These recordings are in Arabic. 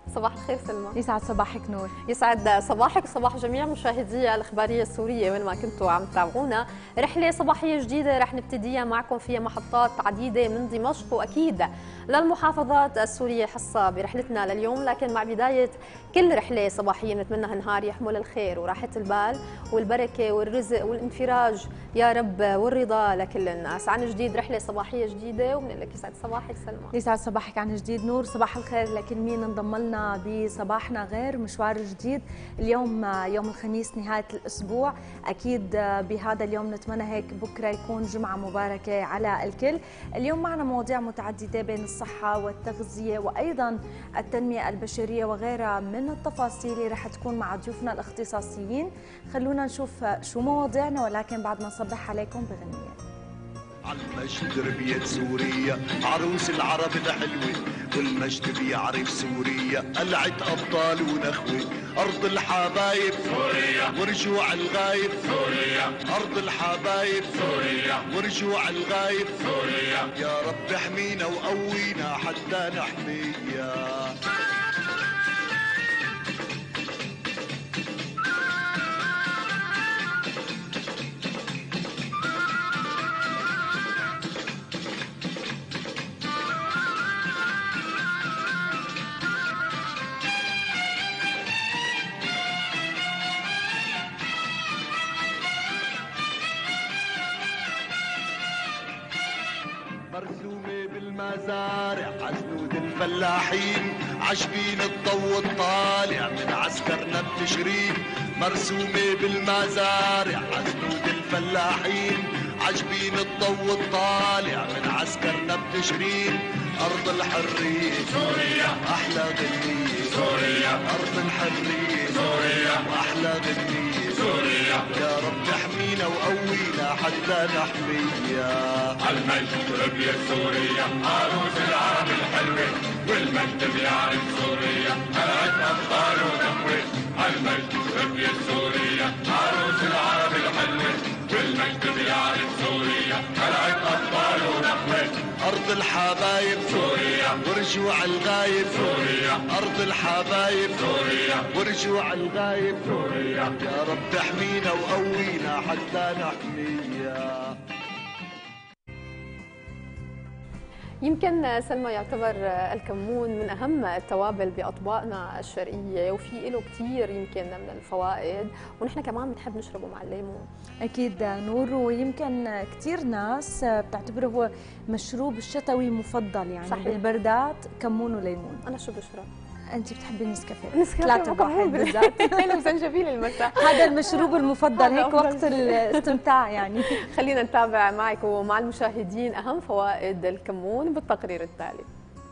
صباح الخير سلمى. يسعد صباحك نور. يسعد صباحك وصباح جميع مشاهدي الإخبارية السورية وين ما كنتوا عم تتابعونا. رحلة صباحية جديدة رح نبتديها معكم فيها محطات عديدة من دمشق وأكيد للمحافظات السورية حصة برحلتنا لليوم، لكن مع بداية كل رحلة صباحية نتمنى نهار يحمل الخير وراحة البال والبركة والرزق والانفراج يا رب والرضا لكل الناس. عن جديد رحلة صباحية جديدة وبنقول لك يسعد صباحك سلمى. يسعد صباحك عن جديد نور. صباح الخير لكل مين انضم لنا بصباحنا غير مشوار جديد. اليوم يوم الخميس نهاية الأسبوع، أكيد بهذا اليوم نتمنى هيك بكرة يكون جمعة مباركة على الكل. اليوم معنا مواضيع متعددة بين الصحة والتغذية وأيضا التنمية البشرية وغيرها من التفاصيل اللي رح تكون مع ضيوفنا الاختصاصيين. خلونا نشوف شو مواضيعنا ولكن بعد ما نصبح عليكم بغنية. عالمجد ربيت سوريا عروس العرب الحلوة، والمجد بيعرف سوريا قلعة أبطال ونخوة. أرض الحبايب سوريا ورجوع الغايب سوريا، أرض الحبايب سوريا ورجوع الغايب سوريا. يا رب احمينا وقوينا حتى نحميها. مرسومة بالمزارع عزنود الفلاحين، عجبين الضو الطالع من عسكرنا بتشرين. مرسومة بالمزارع عزنود الفلاحين، عجبين الضو الطالع من عسكرنا بتشرين. أرض الحرية سوريا أحلى غنية سوريا، أرض الحرية سوريا وأحلى غنية سوريا. يا رب احمينا وقوينا حتى نحميها. المجد ربية سوريا عروس العرب الحلوة، والمجد بيعرف سوريا قلعة أبطال ونخوة. المجد ربية سوريا عروس العرب الحلوة، والمجد بيعرف سوريا قلعة أبطال ونخوة. أرض الحبايب سوريا ورجوع الغايب سوريا، أرض الحبايب سوريا ورجوع الغايب سوريا. يا رب احمينا وقوينا حتى نحميها. يمكن سلمى يعتبر الكمون من أهم التوابل بأطباقنا الشرقية وفي له كثير يمكن من الفوائد، ونحن كمان بنحب نشربه مع الليمون. أكيد نور، ويمكن كثير ناس بتعتبره هو مشروب الشتوي مفضل يعني صحيح. بالبردات كمون وليمون. أنا شو بشرب؟ أنت بتحبي النسكافيه؟ نسكافيه بواحد بالذات. وزنجبيل المساء. هذا المشروب المفضل هيك وقت الاستمتاع يعني. خلينا نتابع معك ومع المشاهدين أهم فوائد الكمون بالتقرير التالي.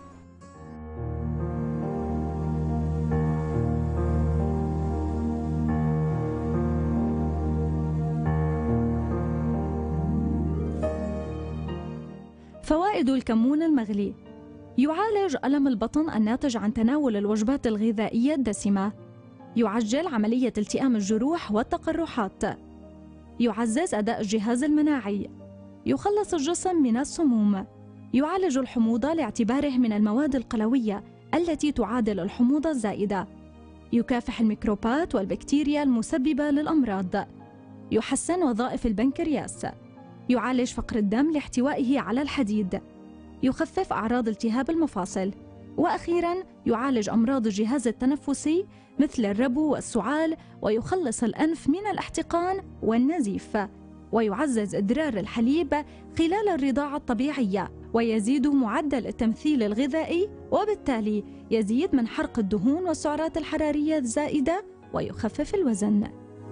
فوائد الكمون المغلي: يعالج ألم البطن الناتج عن تناول الوجبات الغذائية الدسمة، يعجل عملية التئام الجروح والتقرحات، يعزز أداء الجهاز المناعي، يخلص الجسم من السموم، يعالج الحموضة لاعتباره من المواد القلوية التي تعادل الحموضة الزائدة، يكافح الميكروبات والبكتيريا المسببة للأمراض، يحسن وظائف البنكرياس، يعالج فقر الدم لاحتوائه على الحديد، يخفف أعراض التهاب المفاصل، وأخيراً يعالج أمراض الجهاز التنفسي مثل الربو والسعال، ويخلص الأنف من الاحتقان والنزيف، ويعزز إدرار الحليب خلال الرضاعة الطبيعية، ويزيد معدل التمثيل الغذائي، وبالتالي يزيد من حرق الدهون والسعرات الحرارية الزائدة ويخفف الوزن.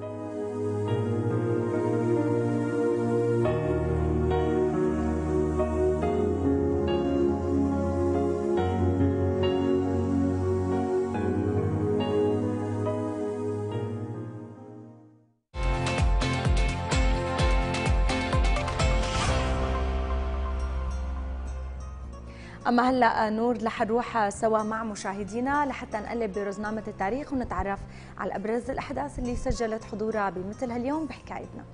أما هلا نور رح نروح سوا مع مشاهدينا لحتى نقلب برزنامة التاريخ ونتعرف على أبرز الأحداث اللي سجلت حضورها بمثل هاليوم بحكايتنا.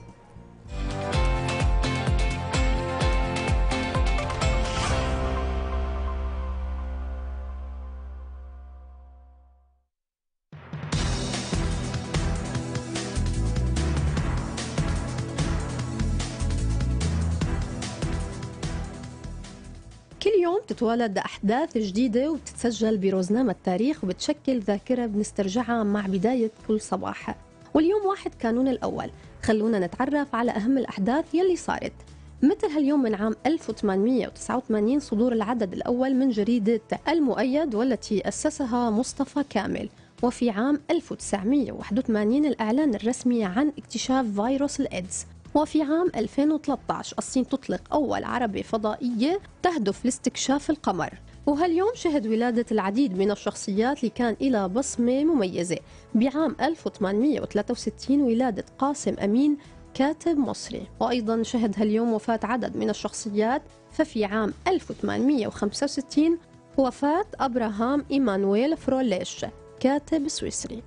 يوم بتتوالد أحداث جديدة وبتتسجل برزنامة التاريخ وبتشكل ذاكرة بنسترجعها مع بداية كل صباح. واليوم 1 كانون الأول، خلونا نتعرف على أهم الأحداث يلي صارت. مثل هاليوم من عام 1889 صدور العدد الأول من جريدة المؤيد والتي أسسها مصطفى كامل. وفي عام 1981 الإعلان الرسمي عن اكتشاف فيروس الإيدز. وفي عام 2013 الصين تطلق أول عربة فضائية تهدف لاستكشاف القمر. وهاليوم شهد ولادة العديد من الشخصيات اللي كان لها بصمة مميزة. بعام 1863 ولادة قاسم أمين كاتب مصري. وأيضا شهد هاليوم وفاة عدد من الشخصيات. ففي عام 1865 وفاة أبراهام إيمانويل فروليش كاتب سويسري.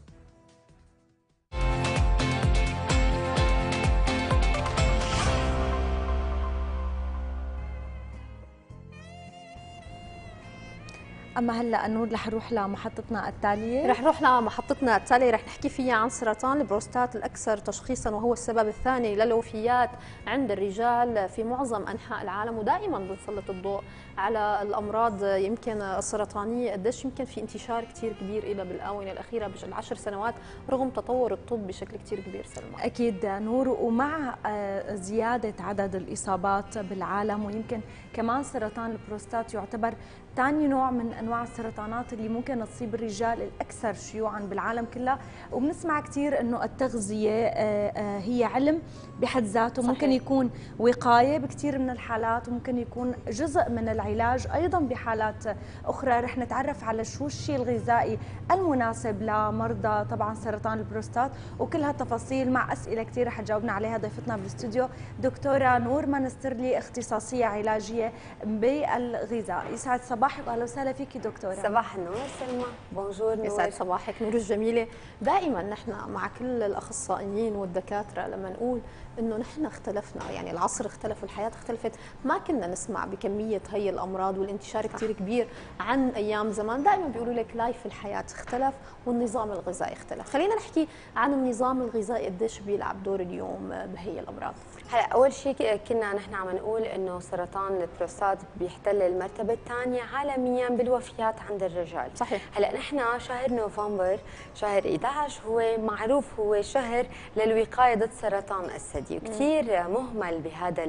اما هلا نور رح نروح لمحطتنا التاليه. رح نروح لمحطتنا التالية، رح نحكي فيها عن سرطان البروستات الأكثر تشخيصا، وهو السبب الثاني للوفيات عند الرجال في معظم أنحاء العالم. ودائما بنسلط الضوء على الأمراض يمكن السرطانية، قديش يمكن في انتشار كتير كبير إلى بالآونة الأخيرة بالعشر سنوات رغم تطور الطب بشكل كتير كبير. سلمى أكيد نور، ومع زيادة عدد الإصابات بالعالم، ويمكن كمان سرطان البروستات يعتبر ثاني نوع من أنواع السرطانات اللي ممكن تصيب الرجال الأكثر شيوعاً بالعالم كله. وبنسمع كثير أنه التغذية هي علم بحد ذاته. صحيح. ممكن يكون وقاية بكثير من الحالات، وممكن يكون جزء من العلاج أيضاً بحالات أخرى. رح نتعرف على شو الشيء الغذائي المناسب لمرضى طبعاً سرطان البروستات، وكل هالتفاصيل مع أسئلة كثير رح تجاوبنا عليها ضيفتنا بالاستوديو دكتورة نور منسترلي، اختصاصية علاجية بالغذاء. يسعد صباحك واهلا وسهلا فيكي دكتوره. صباح النور سلمى. بونجور نور. يسعد صباحك نور الجميله. دائما نحن مع كل الاخصائيين والدكاتره لما نقول انه نحن اختلفنا، يعني العصر اختلف والحياه اختلفت، ما كنا نسمع بكميه هي الامراض والانتشار كثير كبير عن ايام زمان. دائما بيقولوا لك لايف الحياه اختلف والنظام الغذائي اختلف. خلينا نحكي عن النظام الغذائي قديش بيلعب دور اليوم بهي الامراض. هلا اول شيء كنا نحن عم نقول انه سرطان البروستات بيحتل المرتبه الثانيه عالميا بالوفيات عند الرجال. صحيح. هلا نحن شهر نوفمبر شهر 11 هو معروف هو شهر للوقايه ضد سرطان الثدي، وكثير مهمل بهذا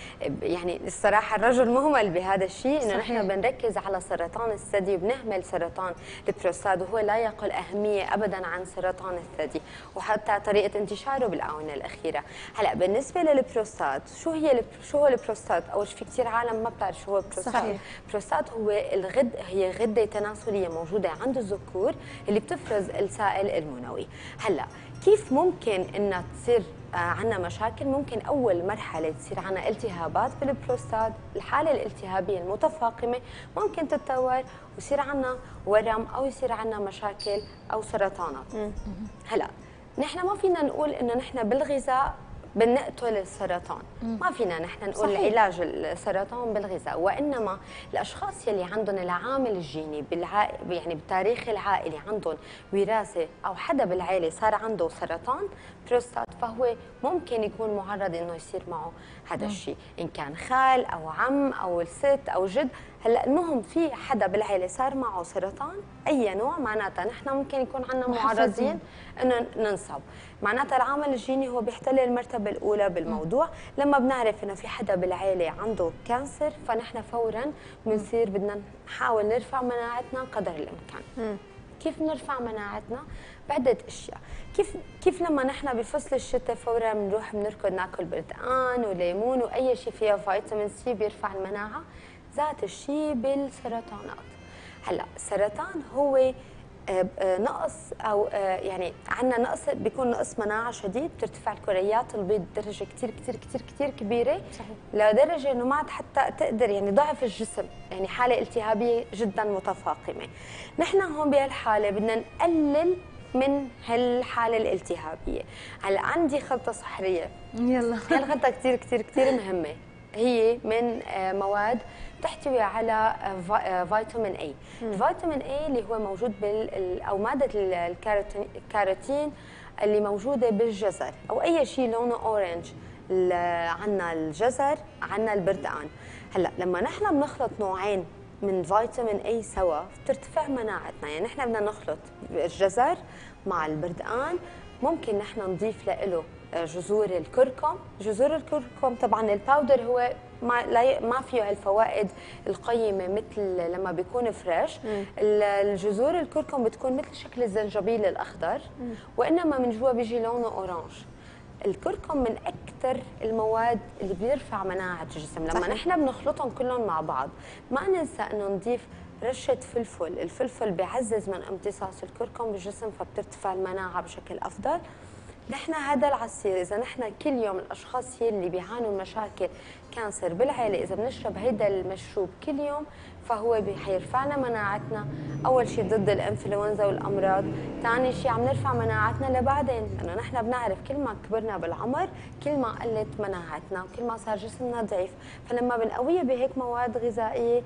يعني الصراحه الرجل مهمل بهذا الشيء، انه نحن بنركز على سرطان الثدي وبنهمل سرطان البروستات، وهو لا يقل اهميه ابدا عن سرطان الثدي وحتى طريقه انتشاره بالاونه الاخيره. هلا بالنسبه للبروستات، شو هو البروستات؟ اول شيء في كثير عالم ما بتعرف شو هو البروستات. صحيح. البروستات هو هي غده تناسليه موجوده عند الذكور اللي بتفرز السائل المنوي. هلا كيف ممكن انها تصير عندنا مشاكل؟ ممكن اول مرحله تصير عندنا التهابات بالبروستات، الحاله الالتهابيه المتفاقمه ممكن تتطور ويصير عندنا ورم او يصير عندنا مشاكل او سرطانات. هلا نحن ما فينا نقول انه نحن بالغذاء بنقتل السرطان، ما فينا نحن نقول علاج السرطان بالغذاء، وانما الاشخاص يلي عندهم العامل الجيني يعني بالتاريخ العائلي عندهم وراثه او حدا بالعائله صار عنده سرطان بروستات، فهو ممكن يكون معرض انه يصير معه هذا الشيء، ان كان خال او عم او الست او جد. هلا المهم في حدا بالعائله صار معه سرطان اي نوع، معناتها نحن ممكن يكون عندنا معرضين انه ننصب. معناتها العامل الجيني هو بيحتل المرتبه الاولى بالموضوع. لما بنعرف انه في حدا بالعائله عنده كانسر، فنحن فورا بنصير بدنا نحاول نرفع مناعتنا قدر الامكان. كيف نرفع مناعتنا؟ بعدة اشياء. كيف لما نحن بفصل الشتاء فورا بنروح بنركض ناكل برتقان وليمون واي شيء فيها فيتامين سي بيرفع المناعه، ذات الشيء بالسرطانات. هلا السرطان هو نقص او يعني عندنا نقص، بيكون نقص مناعه شديد، بترتفع الكريات البيض بدرجه كثير كثير كثير كثير كبيره. صحيح. لدرجه انه ما عاد حتى تقدر يعني ضعف الجسم، يعني حاله التهابيه جدا متفاقمه. نحن هون بهالحاله بدنا نقلل من هالحاله الالتهابيه. هلا عندي خلطه سحريه، يلا هالخلطه كثير كثير كثير مهمه، هي من مواد تحتوي على فيتامين اي. الفيتامين اي اللي هو موجود او ماده الكاروتين اللي موجوده بالجزر او اي شيء لونه اورنج. عندنا الجزر، عندنا البرتقال. هلا لما نحن بنخلط نوعين من فيتامين اي سوا بترتفع مناعتنا. يعني نحن بدنا نخلط الجزر مع البردقان، ممكن نحن نضيف له جذور الكركم. جذور الكركم طبعا الباودر هو ما فيه الفوائد القيمه مثل لما بيكون فريش. الجذور الكركم بتكون مثل شكل الزنجبيل الاخضر، وانما من جوا بيجي لونه اورانج. الكركم من اكثر المواد اللي بيرفع مناعه الجسم. لما نحن بنخلطهم كلهم مع بعض ما ننسى انه نضيف رشه فلفل. الفلفل بيعزز من امتصاص الكركم بالجسم، فبترتفع المناعه بشكل افضل. نحن هذا العصير اذا نحن كل يوم الاشخاص اللي بيعانوا من مشاكل كانسر بالعائله اذا بنشرب هيدا المشروب كل يوم فهو حيرفع لنا مناعتنا. اول شيء ضد الانفلونزا والامراض، ثاني شيء عم نرفع مناعتنا لبعدين، لانه نحن بنعرف كل ما كبرنا بالعمر كل ما قلت مناعتنا وكل ما صار جسمنا ضعيف. فلما بنقويه بهيك مواد غذائيه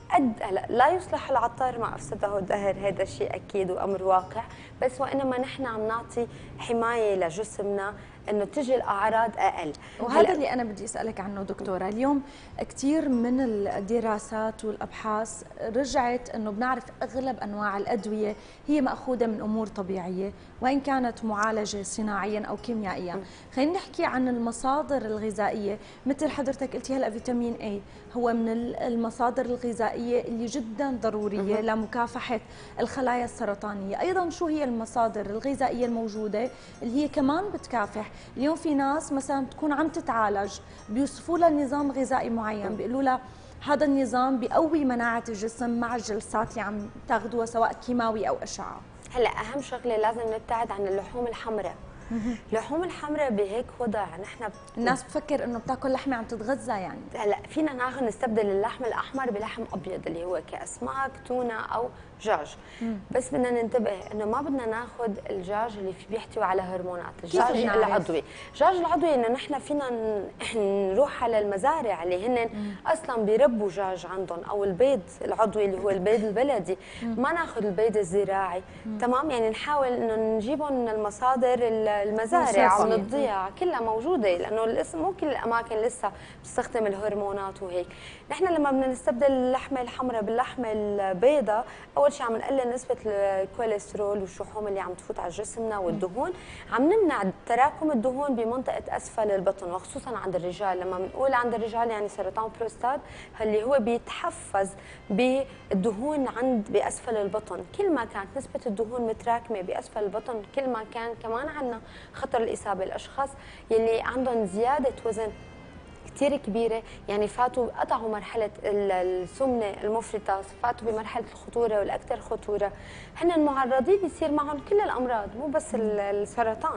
لا يصلح العطار ما افسده الدهر، هذا الشيء اكيد وامر واقع، بس وانما نحن عم نعطي حمايه لجسمنا انه تجي الاعراض اقل. وهذا اللي انا بدي اسالك عنه دكتوره. اليوم كثير من الدراسات والابحاث رجعت انه بنعرف اغلب انواع الادويه هي ماخوذه من امور طبيعيه وان كانت معالجه صناعيا او كيميائيا. خلينا نحكي عن المصادر الغذائيه، مثل حضرتك قلتي هلا فيتامين اي هو من المصادر الغذائيه اللي جدا ضروريه لمكافحه الخلايا السرطانيه. ايضا شو هي المصادر الغذائيه الموجوده اللي هي كمان بتكافح؟ اليوم في ناس مثلا بتكون عم تتعالج بيوصفوا لها نظام غذائي معين، بيقولوا لها هذا النظام بيقوي مناعه الجسم مع الجلسات اللي عم تاخذوها سواء كيماوي او اشعه. هلا اهم شغله لازم نبتعد عن اللحوم الحمراء. اللحوم الحمراء بهيك وضع نحن الناس بتفكر انه بتاكل لحمه عم تتغذى يعني. هلا فينا ناخذ نستبدل اللحم الاحمر بلحم ابيض اللي هو كاسماك تونه او دجاج. بس بدنا ننتبه انه ما بدنا ناخذ الدجاج اللي فيه بيحتوي على هرمونات. الدجاج العضوي، الدجاج العضوي انه نحن فينا نروح على المزارع اللي هن اصلا بيربوا دجاج عندهم، او البيض العضوي اللي هو البيض البلدي، ما ناخذ البيض الزراعي. تمام، يعني نحاول انه نجيبهم من المصادر المزارع ومن الضياع كلها موجوده، لانه الاسم مو كل الاماكن لسه بتستخدم الهرمونات وهيك. نحن لما بدنا نستبدل اللحمه الحمراء باللحمه البيضاء، اول شيء عم نقلل نسبه الكوليسترول والشحوم اللي عم تفوت على جسمنا والدهون، عم نمنع تراكم الدهون بمنطقه اسفل البطن وخصوصا عند الرجال. لما بنقول عند الرجال يعني سرطان بروستات اللي هو بيتحفز بالدهون باسفل البطن. كل ما كانت نسبه الدهون متراكمه باسفل البطن كل ما كان كمان عندنا خطر الاصابه. الاشخاص يلي عندهم زياده وزن كثير كبيره، يعني فاتوا قطعوا مرحله السمنه المفرطه، فاتوا بمرحله الخطوره والاكثر خطوره، هن معرضين يصير معهم كل الامراض مو بس السرطان.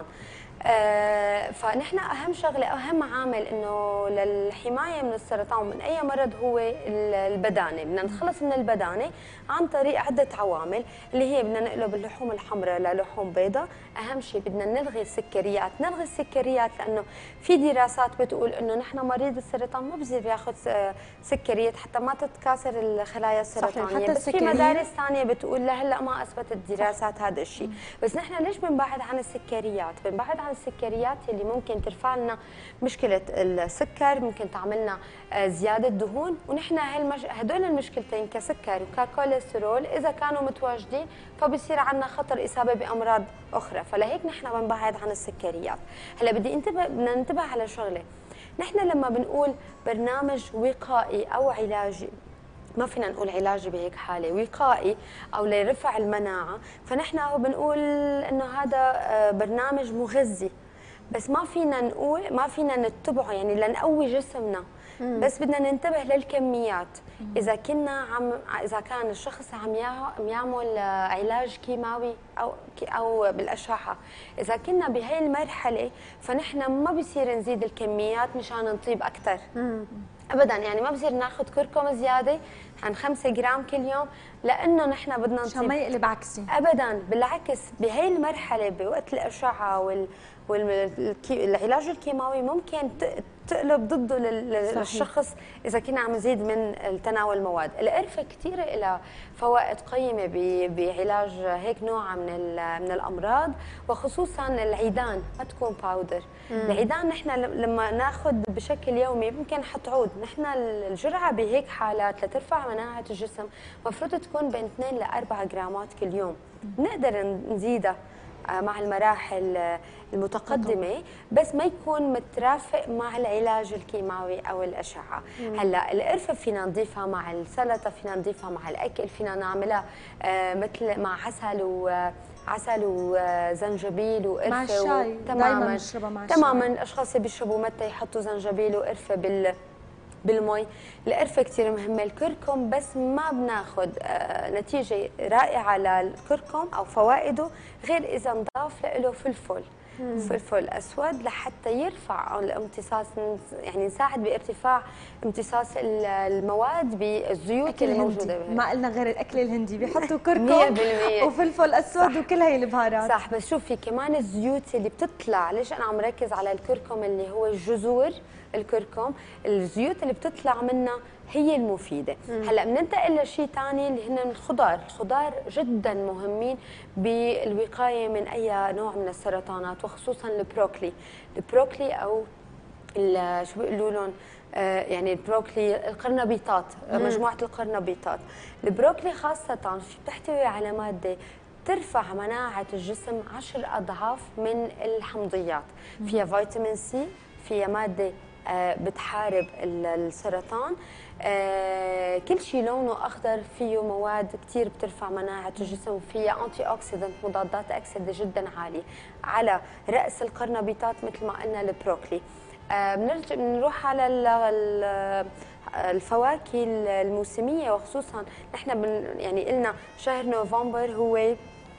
فنحن اهم شغله اهم عامل انه للحمايه من السرطان ومن اي مرض هو البدانه. بدنا نتخلص من البدانه عن طريق عده عوامل اللي هي بدنا نقلب اللحوم الحمراء للحوم بيضاء. اهم شيء بدنا نلغي السكريات. نلغي السكريات لانه في دراسات بتقول انه نحن مريض السرطان ما بصير ياخذ سكريات حتى ما تتكاثر الخلايا السرطانيه، بس في مدارس ثانيه بتقول لهلا ما اثبتت الدراسات هذا الشيء. بس نحن ليش بنبعد عن السكريات؟ بنبعد عن السكريات اللي ممكن ترفع لنا مشكله السكر، ممكن تعملنا زياده دهون، ونحن هدول المشكلتين كسكر وككوليسترول اذا كانوا متواجدين فبصير عندنا خطر اصابه بامراض اخرى. فلهيك نحن بنبعد عن السكريات. هلا بدنا ننتبه على شغله، نحن لما بنقول برنامج وقائي او علاجي، ما فينا نقول علاجي بهيك حاله، وقائي او لرفع المناعه، فنحن بنقول انه هذا برنامج مغذي، بس ما فينا نقول ما فينا نتبعه يعني لنقوي جسمنا. بس بدنا ننتبه للكميات. اذا كان الشخص عم يعمل علاج كيماوي او بالاشعه، اذا كنا بهي المرحله فنحن ما بصير نزيد الكميات مشان نطيب اكثر ابدا. يعني ما بصير ناخذ كركم زياده عن 5 جرام كل يوم لانه نحن بدنا نطيب عشان ما يقلب عكسي ابدا. بالعكس بهي المرحله بوقت الاشعه والعلاج الكيماوي ممكن بتقلب ضده للشخص اذا كنا عم نزيد من تناول المواد. القرفه كثير لها فوائد قيمه بعلاج هيك نوع من الامراض، وخصوصا العيدان ما تكون باودر. العيدان نحن لما ناخذ بشكل يومي ممكن حتعود. نحن الجرعه بهيك حالات لترفع مناعه الجسم المفروض تكون بين 2 ل 4 جرامات كل يوم. نقدر نزيدها مع المراحل المتقدمة، بس ما يكون مترافق مع العلاج الكيماوي أو الأشعة. هلا القرفة فينا نضيفها مع السلطة، فينا نضيفها مع الأكل، فينا نعملها مثل مع عسل وزنجبيل وقرفة مع الشاي. دائما نشربها مع الشاي. تماما. الأشخاص اللي بيشربوا متى يحطوا زنجبيل وقرفة بالمي. القرفة كثير مهمة. الكركم بس ما بناخذ نتيجة رائعة للكركم أو فوائده غير إذا نضاف له فلفل أسود لحتى يرفع الامتصاص، يعني نساعد بارتفاع امتصاص المواد بالزيوت اللي موجودة بها. ما قلنا غير الأكل الهندي بيحطوا كركم 100% وفلفل أسود. صح. وكل هي البهارات. صح. بس شوفي كمان الزيوت اللي بتطلع، ليش أنا عم ركز على الكركم اللي هو الجذور الكركم، الزيوت اللي بتطلع منها هي المفيده. هلا بننتقل لشيء ثاني اللي هن الخضار جدا مهمين بالوقايه من اي نوع من السرطانات، وخصوصا البروكلي او شو بيقولوا لهم، يعني البروكلي، القرنبيطات، مجموعه القرنبيطات. البروكلي خاصه بتحتوي على ماده ترفع مناعه الجسم 10 أضعاف من الحمضيات. فيها فيتامين سي، فيها ماده بتحارب السرطان، كل شيء لونه اخضر فيه مواد كثير بترفع مناعه الجسم، وفيها انتي اوكسيدنت، مضادات اكسده جدا عاليه. على راس القرنبيطات مثل ما قلنا البروكلي. بنروح على الفواكه الموسميه، وخصوصا نحن يعني قلنا شهر نوفمبر هو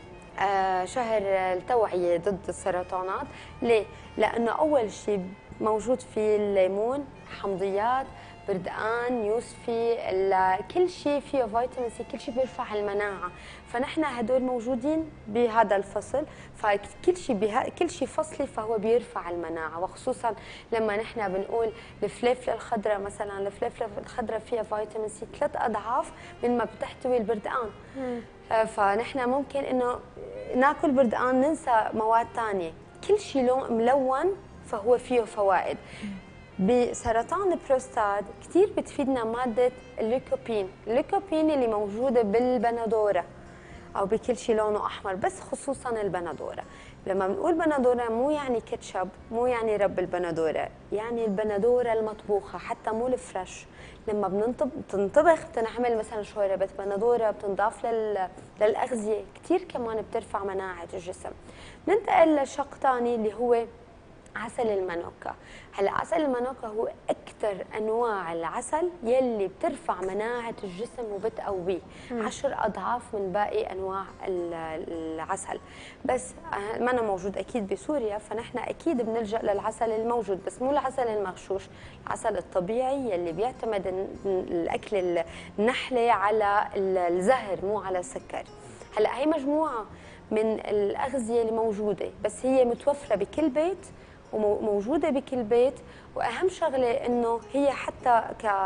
شهر التوعيه ضد السرطانات. ليه؟ لانه اول شيء موجود فيه الليمون، حمضيات، بردقان، يوسفي، كل شيء فيه فيتامين سي، كل شيء بيرفع المناعه. فنحن هدول موجودين بهذا الفصل، كل شيء فصلي فهو بيرفع المناعه. وخصوصا لما نحن بنقول الفليفله الخضراء مثلا، الفليفله الخضراء فيها فيتامين سي 3 أضعاف من ما بتحتوي البردقان. فنحن ممكن انه ناكل بردقان ننسى مواد ثانيه. كل شيء ملون فهو فيه فوائد. بسرطان البروستات كثير بتفيدنا مادة الليكوبين اللي موجودة بالبندورة أو بكل شيء لونه أحمر، بس خصوصا البندورة. لما بنقول بندورة مو يعني كاتشب، مو يعني رب البندورة، يعني البندورة المطبوخة، حتى مو الفريش. لما بتنطبخ بتنعمل مثلا شوربة بندورة بتنضاف للأغذية، كثير كمان بترفع مناعة الجسم. ننتقل لشق ثاني اللي هو عسل المانوكا. هلا عسل المانوكا هو اكثر انواع العسل يلي بترفع مناعه الجسم وبتقويه 10 أضعاف من باقي انواع العسل. بس ما أنا موجود اكيد بسوريا، فنحن اكيد بنلجا للعسل الموجود، بس مو العسل المغشوش، العسل الطبيعي يلي بيعتمد الاكل النحله على الزهر مو على السكر. هلا هي مجموعه من الاغذيه اللي موجوده، بس هي متوفره بكل بيت وموجودة بكل بيت. وأهم شغلة إنه هي حتى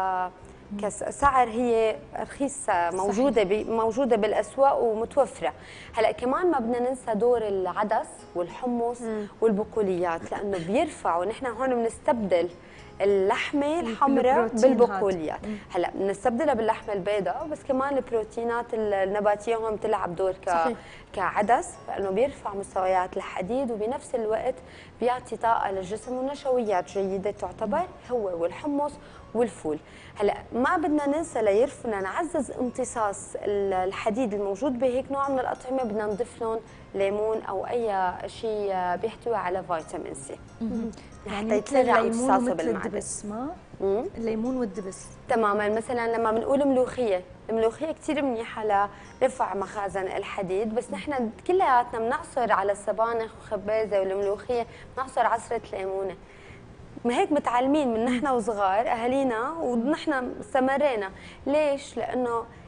كسعر هي رخيصة، موجودة بالأسواق ومتوفرة. هلا كمان ما بدنا ننسى دور العدس والحمص والبقوليات، لأنه بيرفعوا. نحن هون بنستبدل اللحمه الحمراء بالبقوليات. هلا بنستبدلها باللحمه البيضاء، بس كمان البروتينات النباتيه هون بتلعب دور كعدس، لانه بيرفع مستويات الحديد وبنفس الوقت بيعطي طاقه للجسم ونشويات جيده تعتبر، هو والحمص والفول. هلا ما بدنا ننسى لنعزز امتصاص الحديد الموجود بهيك نوع من الاطعمه، بدنا نضيف لهم ليمون او اي شيء بيحتوي على فيتامين سي. يعني مثل الليمون ومثل الدبس، ما الليمون والدبس تماما. مثلا لما بنقول الملوخيه كثير منيحه لرفع مخازن الحديد، بس نحن كلياتنا بنعصر على السبانخ وخبازه والملوخيه بنعصر عصره ليمونه. ما هيك متعلمين من نحن وصغار اهالينا، ونحن استمرينا. ليش؟ لانه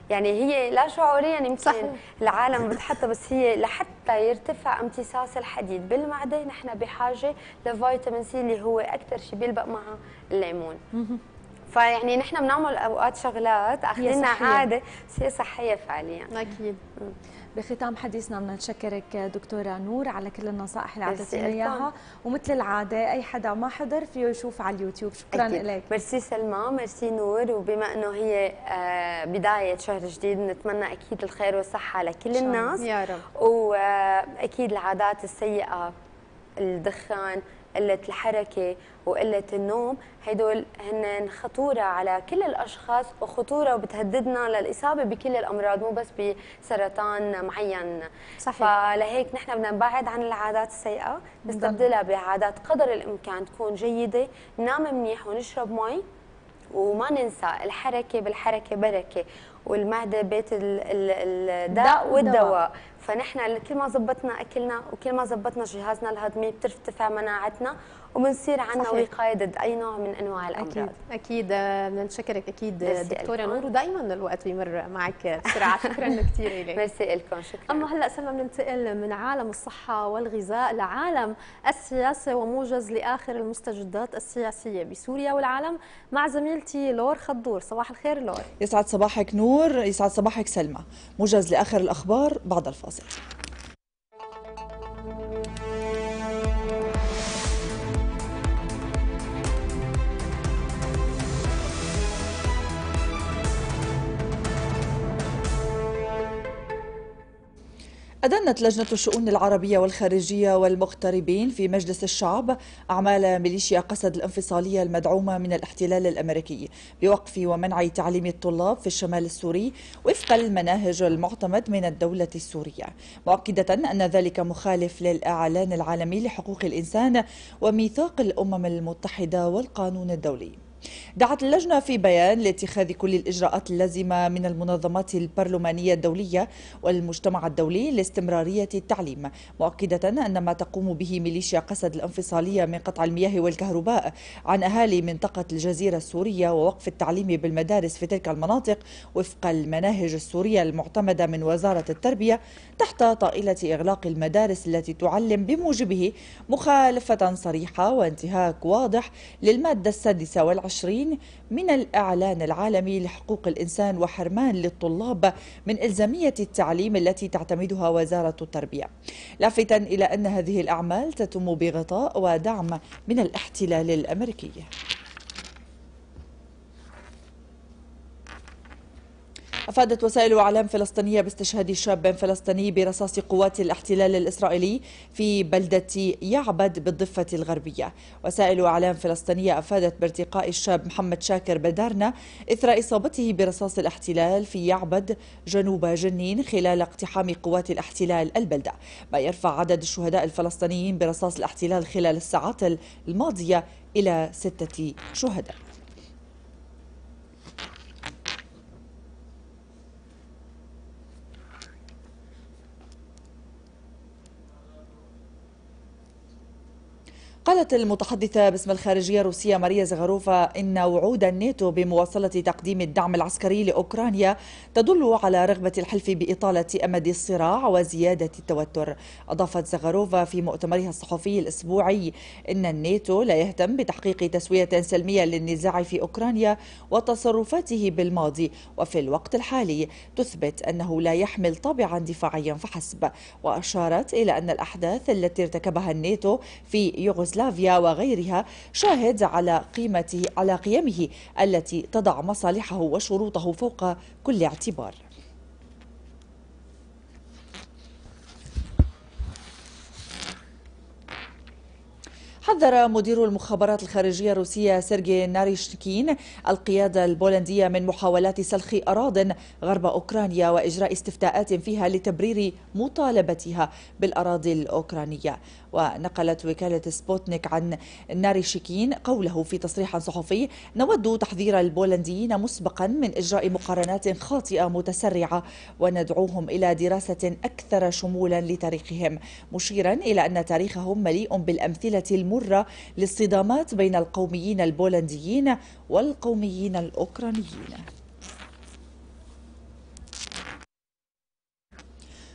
يعني هي لا شعوريا يمكن صحيح. العالم بتحطها، بس هي لحتى يرتفع امتصاص الحديد بالمعده نحن بحاجه لفيتامين سي اللي هو اكثر شيء بيلبق مع الليمون. فيعني نحن بنعمل اوقات شغلات اخذنا عاده بس هي صحيه فعليا. اكيد. بختام حديثنا بدنا نشكرك دكتوره نور على كل النصائح اللي اعطيتينا اياها، ومثل العاده اي حدا ما حضر فيه يشوف على اليوتيوب. شكرا لك. ميرسي سلمى، ميرسي نور. وبما انه هي بدايه شهر جديد نتمنى اكيد الخير والصحه لكل الناس يا رب. واكيد العادات السيئه، الدخان، قلة الحركة وقلة النوم، هدول هن خطورة على كل الأشخاص وخطورة وبتهددنا للإصابة بكل الأمراض مو بس بسرطان معين. صحيح. فلهيك نحن بدنا نبعد عن العادات السيئة، نستبدلها بعادات قدر الإمكان تكون جيدة، ننام منيح ونشرب مي، وما ننسى الحركة بالحركة بركة، والمعدة بيت الداء والدواء. فنحن كل ما زبطنا اكلنا وكل ما زبطنا جهازنا الهضمي بترتفع مناعتنا وبنصير عندنا وقايه ضد اي نوع من انواع الامراض. اكيد بدنا نشكرك اكيد دكتوره نور، ودائما الوقت بيمر معك بسرعه. شكرا كثير لك. ميرسي لكم. شكرا. اما هلا سلمى بننتقل من عالم الصحه والغذاء لعالم السياسه وموجز لاخر المستجدات السياسيه بسوريا والعالم مع زميلتي لور خضور. صباح الخير لور. يسعد صباحك نور، يسعد صباحك سلمى. موجز لاخر الاخبار بعد الفاصل. أدانت لجنة الشؤون العربية والخارجية والمغتربين في مجلس الشعب أعمال ميليشيا قسد الانفصالية المدعومة من الاحتلال الأمريكي بوقف ومنع تعليم الطلاب في الشمال السوري وفق المناهج المعتمد من الدولة السورية، مؤكدة أن ذلك مخالف للإعلان العالمي لحقوق الإنسان وميثاق الأمم المتحدة والقانون الدولي. دعت اللجنة في بيان لاتخاذ كل الإجراءات اللازمة من المنظمات البرلمانية الدولية والمجتمع الدولي لاستمرارية التعليم، مؤكدة أن ما تقوم به ميليشيا قسد الانفصالية من قطع المياه والكهرباء عن أهالي منطقة الجزيرة السورية ووقف التعليم بالمدارس في تلك المناطق وفق المناهج السورية المعتمدة من وزارة التربية تحت طائلة إغلاق المدارس التي تعلم بموجبه مخالفة صريحة وانتهاك واضح للمادة 26 من الإعلان العالمي لحقوق الإنسان وحرمان للطلاب من إلزامية التعليم التي تعتمدها وزارة التربية، لافتا إلى أن هذه الأعمال تتم بغطاء ودعم من الاحتلال الأمريكي. أفادت وسائل إعلام فلسطينية باستشهاد شاب فلسطيني برصاص قوات الاحتلال الإسرائيلي في بلدة يعبد بالضفة الغربية. وسائل إعلام فلسطينية أفادت بارتقاء الشاب محمد شاكر بدارنا إثر إصابته برصاص الاحتلال في يعبد جنوب جنين خلال اقتحام قوات الاحتلال البلدة، ما يرفع عدد الشهداء الفلسطينيين برصاص الاحتلال خلال الساعات الماضية إلى 6 شهداء. قالت المتحدثة باسم الخارجية الروسية ماريا زغاروفا إن وعود الناتو بمواصلة تقديم الدعم العسكري لأوكرانيا تدل على رغبة الحلف بإطالة أمد الصراع وزيادة التوتر. أضافت زغاروفا في مؤتمرها الصحفي الأسبوعي إن الناتو لا يهتم بتحقيق تسوية سلمية للنزاع في أوكرانيا وتصرفاته بالماضي، وفي الوقت الحالي تثبت أنه لا يحمل طابعا دفاعيا فحسب. وأشارت إلى أن الأحداث التي ارتكبها الناتو في يوغوسلافيا وغيرها شاهد على قيمه التي تضع مصالحه وشروطه فوق كل اعتبار. حذر مدير المخابرات الخارجية الروسية سيرجي ناريشكين القيادة البولندية من محاولات سلخ أراضٍ غرب أوكرانيا وإجراء استفتاءات فيها لتبرير مطالبتها بالأراضي الأوكرانية. ونقلت وكالة سبوتنيك عن ناريشكين قوله في تصريح صحفي: نود تحذير البولنديين مسبقا من إجراء مقارنات خاطئة متسرعة وندعوهم إلى دراسة أكثر شمولا لتاريخهم، مشيرا إلى أن تاريخهم مليء بالأمثلة المرة للصدامات بين القوميين البولنديين والقوميين الأوكرانيين.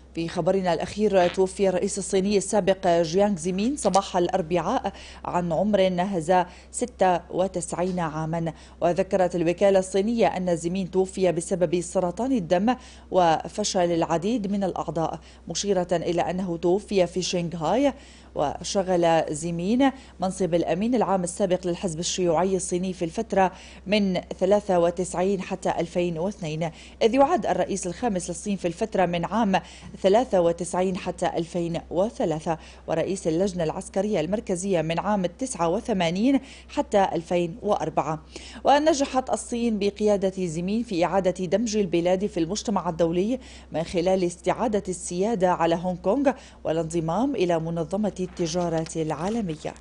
في خبرنا الأخير، توفي الرئيس الصيني السابق جيانغ زيمين صباح الأربعاء عن عمر ناهز 96 عاما. وذكرت الوكالة الصينية أن زيمين توفي بسبب سرطان الدم وفشل العديد من الأعضاء، مشيرة إلى أنه توفي في شنغهاي. وشغل زيمين منصب الأمين العام السابق للحزب الشيوعي الصيني في الفترة من 93 حتى 2002، إذ يعد الرئيس الخامس للصين في الفترة من عام 93 حتى 2003، ورئيس اللجنة العسكرية المركزية من عام 89 حتى 2004. ونجحت الصين بقيادة زيمين في إعادة دمج البلاد في المجتمع الدولي من خلال استعادة السيادة على هونغ كونغ والانضمام إلى منظمة التجارة العالمية.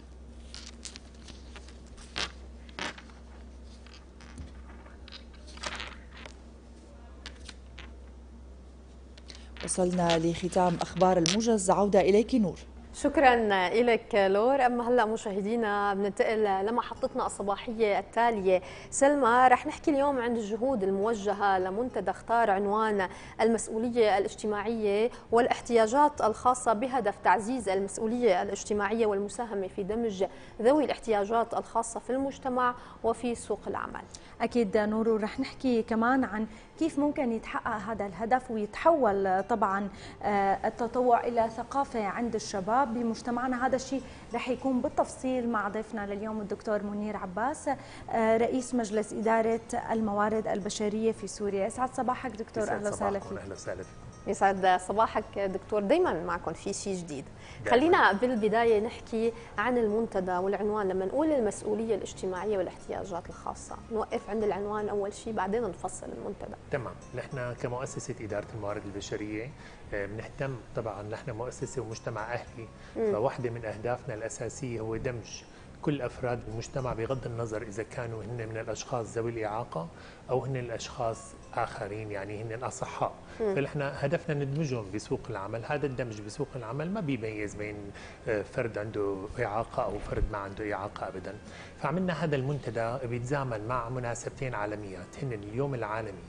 وصلنا لختام أخبار الموجز، عودة إليك نور. شكرا لك لور. اما هلا مشاهدينا بننتقل لمحطتنا الصباحيه التاليه. سلمى، رح نحكي اليوم عن الجهود الموجهه لمنتدى اختار عنوان المسؤوليه الاجتماعيه والاحتياجات الخاصه بهدف تعزيز المسؤوليه الاجتماعيه والمساهمه في دمج ذوي الاحتياجات الخاصه في المجتمع وفي سوق العمل. أكيد نورو، رح نحكي كمان عن كيف ممكن يتحقق هذا الهدف ويتحول طبعا التطوع إلى ثقافة عند الشباب بمجتمعنا. هذا الشيء رح يكون بالتفصيل مع ضيفنا لليوم الدكتور منير عباس، رئيس مجلس إدارة الموارد البشرية في سوريا. يسعد صباحك دكتور، أهلا وسهلا فيك. أهلا وسهلا فيك. يسعد صباحك دكتور، دايما معكم في شيء جديد. خلينا بالبداية نحكي عن المنتدى والعنوان. لما نقول المسؤولية الاجتماعية والاحتياجات الخاصة، نوقف عند العنوان أول شيء بعدين نفصل المنتدى. تمام. نحن كمؤسسة إدارة الموارد البشرية بنهتم، طبعا نحن مؤسسة ومجتمع أهلي، فواحدة من أهدافنا الأساسية هو دمج كل أفراد المجتمع بغض النظر إذا كانوا هن من الأشخاص ذوي الإعاقة أو هن الأشخاص آخرين، يعني هن الأصحاء. فنحن هدفنا ندمجهم بسوق العمل. هذا الدمج بسوق العمل ما بيميز بين فرد عنده إعاقة أو فرد ما عنده إعاقة أبدا. فعملنا هذا المنتدى بيتزامن مع مناسبتين عالميات، هن اليوم العالمي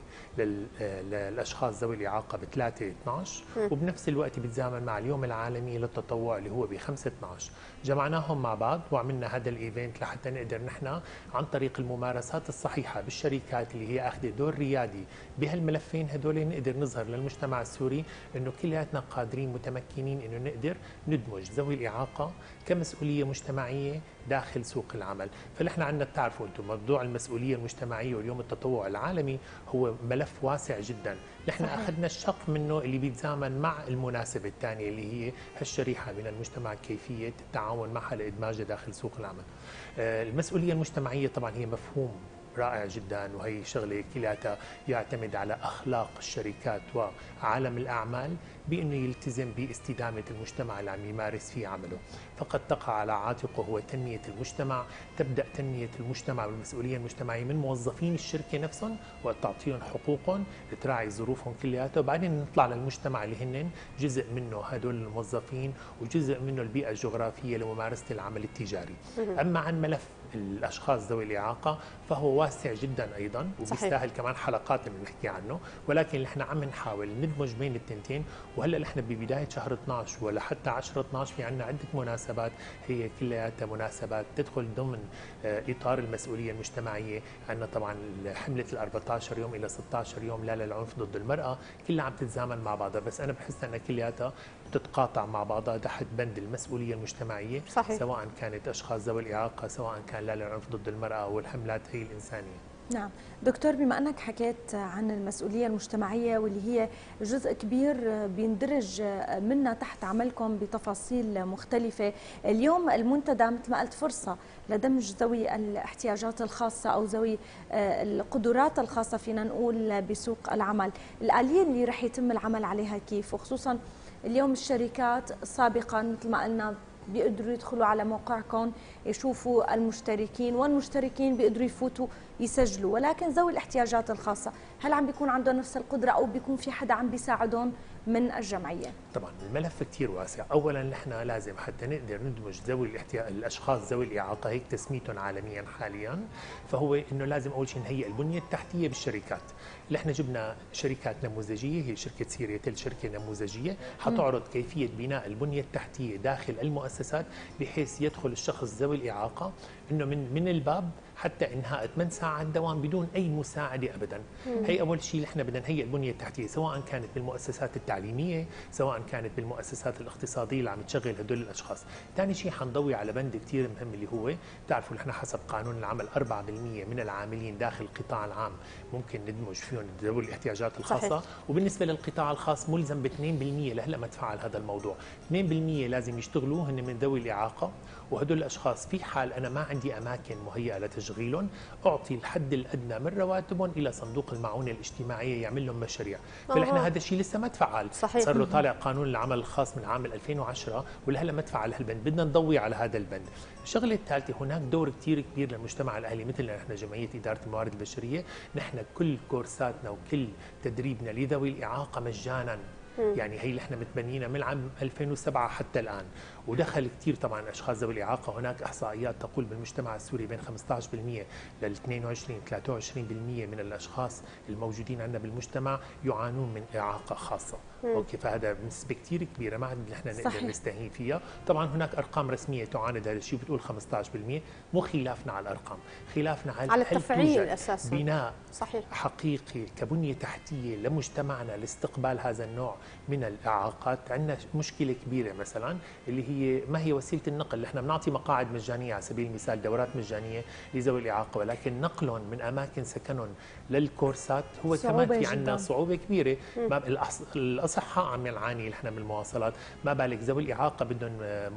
للأشخاص ذوي الإعاقة ب3/12، وبنفس الوقت بيتزامن مع اليوم العالمي للتطوع اللي هو ب5/12. جمعناهم مع بعض وعملنا هذا الإيفنت لحتى نقدر نحن عن طريق الممارسات الصحيحة بالشركات اللي هي أخذ دور ريادي بهالملفين هدول، نقدر نظهر للمجتمع السوري إنه كلياتنا قادرين متمكنين إنه نقدر ندمج ذوي الإعاقة كمسؤولية مجتمعية داخل سوق العمل. فنحن عندنا، بتعرفوا أنتم، موضوع المسؤولية المجتمعية واليوم التطوع العالمي هو ملف واسع جدا. نحن أخذنا الشق منه اللي بيتزامن مع المناسبة الثانية اللي هي هالشريحة من المجتمع، كيفية التعاون معها لإدماجها داخل سوق العمل. المسؤولية المجتمعية طبعا هي مفهوم رائع جدا، وهي شغله كلياتها يعتمد على اخلاق الشركات وعالم الاعمال بانه يلتزم باستدامه المجتمع اللي عم يمارس فيه عمله. فقد تقع على عاتقه هو تنميه المجتمع. تبدا تنميه المجتمع والمسؤوليه المجتمعيه من موظفين الشركه نفسهم، وتعطيهم حقوقهم، تراعي ظروفهم كلياتها، وبعدين نطلع للمجتمع اللي هن جزء منه هدول الموظفين، وجزء منه البيئه الجغرافيه لممارسه العمل التجاري. اما عن ملف الاشخاص ذوي الاعاقه فهو واسع جدا ايضا، وبيستاهل كمان حلقات اللي بنحكي عنه، ولكن نحن عم نحاول ندمج بين التنتين. وهلا نحن ببدايه شهر 12 ولحتى 10/12 في عندنا عده مناسبات، هي كلياتها مناسبات تدخل ضمن اطار المسؤوليه المجتمعيه. عندنا طبعا حمله ال 14 يوم الى 16 يوم لا للعنف ضد المراه، كلها عم تتزامن مع بعضها، بس انا بحس انها كلياتها تتقاطع مع بعضها تحت بند المسؤوليه المجتمعيه. صحيح. سواء كانت اشخاص ذوي الاعاقه، سواء كان لا للعنف ضد المراه او الحملات هي الانسانيه. نعم دكتور، بما أنك حكيت عن المسؤولية المجتمعية واللي هي جزء كبير بيندرج منا تحت عملكم بتفاصيل مختلفة، اليوم المنتدى مثل ما قلت فرصة لدمج ذوي الاحتياجات الخاصة أو ذوي القدرات الخاصة فينا نقول بسوق العمل. الآلية اللي رح يتم العمل عليها كيف؟ وخصوصا اليوم الشركات سابقا مثل ما قلنا بيقدروا يدخلوا على موقعكم يشوفوا المشتركين، والمشتركين بيقدروا يفوتوا يسجلوا. ولكن ذوي الاحتياجات الخاصة هل عم بيكون عندهم نفس القدرة أو بيكون في حدا عم بيساعدهم من الجمعية؟ طبعا الملف كثير واسع. اولا نحن لازم حتى نقدر ندمج الاشخاص ذوي الاعاقه، هيك تسميتهم عالميا حاليا، فهو انه لازم اول شيء نهيئ البنيه التحتيه بالشركات. اللي احنا جبنا شركات نموذجيه، هي شركه سيريتل شركه نموذجيه حتعرض كيفيه بناء البنيه التحتيه داخل المؤسسات بحيث يدخل الشخص ذوي الاعاقه انه من الباب حتى انهاء 8 ساعات دوام بدون اي مساعده ابدا. هي اول شيء نحن بدنا نهيئ البنيه التحتيه، سواء كانت بالمؤسسات التعليميه، سواء كانت بالمؤسسات الاقتصاديه اللي عم تشغل هدول الاشخاص. ثاني شيء حنضوي على بند كثير مهم اللي هو بتعرفوا نحن حسب قانون العمل 4% من العاملين داخل القطاع العام ممكن ندمج فيهم ذوي الاحتياجات الخاصه. صحيح. وبالنسبه للقطاع الخاص ملزم ب 2% لهلا ما تفعل هذا الموضوع، 2% لازم يشتغلوا هن من ذوي الاعاقه، وهدول الاشخاص في حال انا ما عندي اماكن مهيئه لتشغيلهم اعطي الحد الادنى من رواتبهم الى صندوق المعونه الاجتماعيه يعمل لهم مشاريع. فنحن هذا الشيء لسه ما تفعل. صحيح. صار له طالع قانون العمل الخاص من عام 2010 ولهلا ما تفعل هالبند، بدنا نضوي على هذا البند. الشغله الثالثه هناك دور كثير كبير للمجتمع الاهلي مثلنا نحن جمعيه اداره الموارد البشريه، نحن كل كورساتنا وكل تدريبنا لذوي الاعاقه مجانا. يعني هي اللي احنا متبنيينها من عام 2007 حتى الان، ودخل كثير طبعا اشخاص ذوي الاعاقه. هناك احصائيات تقول بالمجتمع السوري بين 15% لل 22 23% من الاشخاص الموجودين عندنا بالمجتمع يعانون من اعاقه خاصه. اوكي، فهذا نسبه كثير كبيره ما نحن نقدر نستهين فيها. طبعا هناك ارقام رسميه تعاند هذا الشيء بتقول 15%، مو خلافنا على الارقام، خلافنا على التفعيل اساسا. بناء صحيح. حقيقي كبنيه تحتيه لمجتمعنا لاستقبال هذا النوع من الاعاقات. عندنا مشكله كبيره مثلا اللي هي ما هي وسيله النقل. احنا بنعطي مقاعد مجانيه على سبيل المثال، دورات مجانيه لذوي الاعاقه، ولكن نقلهم من اماكن سكنهم للكورسات هو كمان في عندنا صعوبه كبيره. الاصحاء عم نعاني نحن من المواصلات، ما بالك ذوي الاعاقه بدهم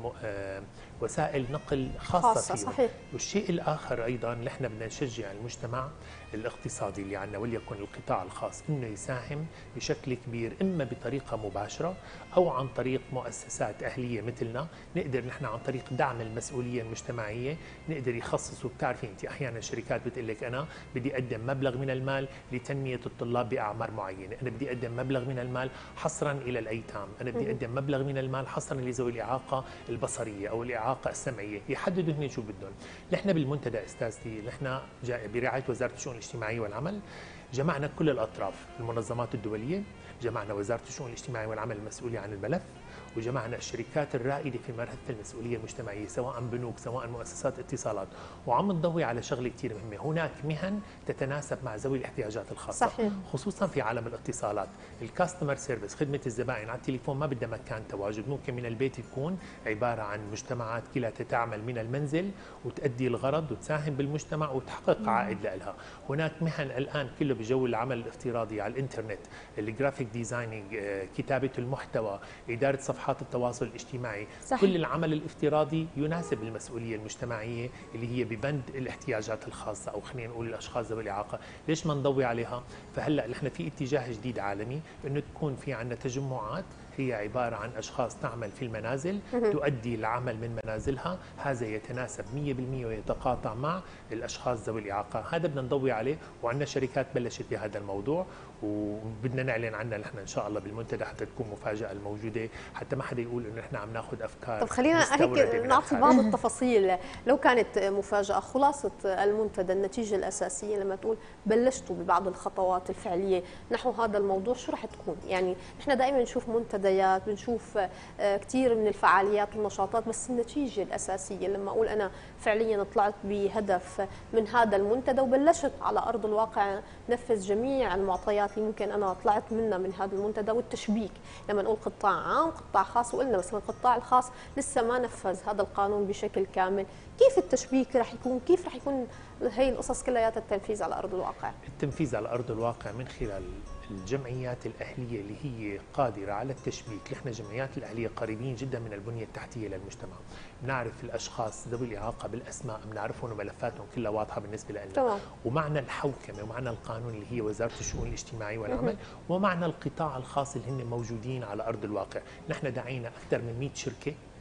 وسائل نقل خاصه فيهم. صحيح. والشيء الاخر ايضا نحن بدنا نشجع المجتمع الاقتصادي اللي عندنا وليكن القطاع الخاص انه يساهم بشكل كبير، اما بطريقه مباشره او عن طريق مؤسسات اهليه مثلنا. نقدر نحن عن طريق دعم المسؤوليه المجتمعيه نقدر يخصصوا. بتعرفي انت احيانا الشركات بتقول لك انا بدي اقدم مبلغ من المال لتنميه الطلاب باعمار معينه، انا بدي اقدم مبلغ من المال حصرا الى الايتام، انا بدي اقدم مبلغ من المال حصرا لذوي الاعاقه البصريه او الاعاقه السمعيه، يحددوا هن شو بدهم. نحن بالمنتدى استاذتي نحن برعايه وزاره الشؤون الاجتماعيه والعمل جمعنا كل الاطراف، المنظمات الدوليه، جمعنا وزاره الشؤون الاجتماعيه والعمل المسؤوله عن الملف، وجمعنا الشركات الرائده في مرحله المسؤوليه المجتمعيه سواء بنوك سواء مؤسسات اتصالات، وعم نضوي على شغله كثير مهمه. هناك مهن تتناسب مع ذوي الاحتياجات الخاصه. صحيح. خصوصا في عالم الاتصالات، الكاستمر سيرفيس، خدمه الزبائن على التليفون ما بدها مكان تواجد، ممكن من البيت يكون عباره عن مجتمعات كلها تعمل من المنزل وتؤدي الغرض وتساهم بالمجتمع وتحقق عائد لها. هناك مهن الان كله بجو العمل الافتراضي على الانترنت، الجرافيك ديزايننج، كتابه المحتوى، اداره صفحات التواصل الاجتماعي. صحيح. كل العمل الافتراضي يناسب المسؤوليه المجتمعيه اللي هي ببند الاحتياجات الخاصه، او خلينا نقول الاشخاص ذوي الاعاقه. ليش ما نضوي عليها؟ فهلا نحن في اتجاه جديد عالمي انه تكون في عندنا تجمعات هي عبارة عن أشخاص تعمل في المنازل تؤدي العمل من منازلها، هذا يتناسب 100% ويتقاطع مع الأشخاص ذوي الإعاقة. هذا بدنا نضوي عليه، وعندنا شركات بلشت بهذا الموضوع وبدنا نعلن عنها نحن إن شاء الله بالمنتدى حتى تكون مفاجأة الموجودة، حتى ما حدا يقول إنه نحن عم ناخذ أفكار. طب خلينا هيك نعطي بعض التفاصيل. لو كانت مفاجأة، خلاصة المنتدى، النتيجة الأساسية لما تقول بلشتوا ببعض الخطوات الفعلية نحو هذا الموضوع، شو رح تكون؟ يعني نحن دائما نشوف منتديات، بنشوف كثير من الفعاليات والنشاطات، بس النتيجة الأساسية لما أقول أنا فعليا طلعت بهدف من هذا المنتدى وبلشت على أرض الواقع نفذ جميع المعطيات اللي ممكن أنا طلعت منها من هذا المنتدى، والتشبيك لما نقول قطاع عام قطاع خاص، وقلنا بس القطاع الخاص لسه ما نفذ هذا القانون بشكل كامل، كيف التشبيك رح يكون؟ كيف رح يكون هي القصص كلها التنفيذ على أرض الواقع؟ التنفيذ على أرض الواقع من خلال الجمعيات الأهلية اللي هي قادرة على التشبيك. نحن الجمعيات الأهلية قريبين جدا من البنية التحتية للمجتمع، بنعرف الأشخاص ذوي الإعاقة بالأسماء، بنعرفهم وملفاتهم كلها واضحة بالنسبة لنا، ومعنا الحوكمة ومعنا القانون اللي هي وزارة الشؤون الاجتماعية والعمل، ومعنا القطاع الخاص اللي هن موجودين على أرض الواقع. نحن دعينا أكثر من 100 شركة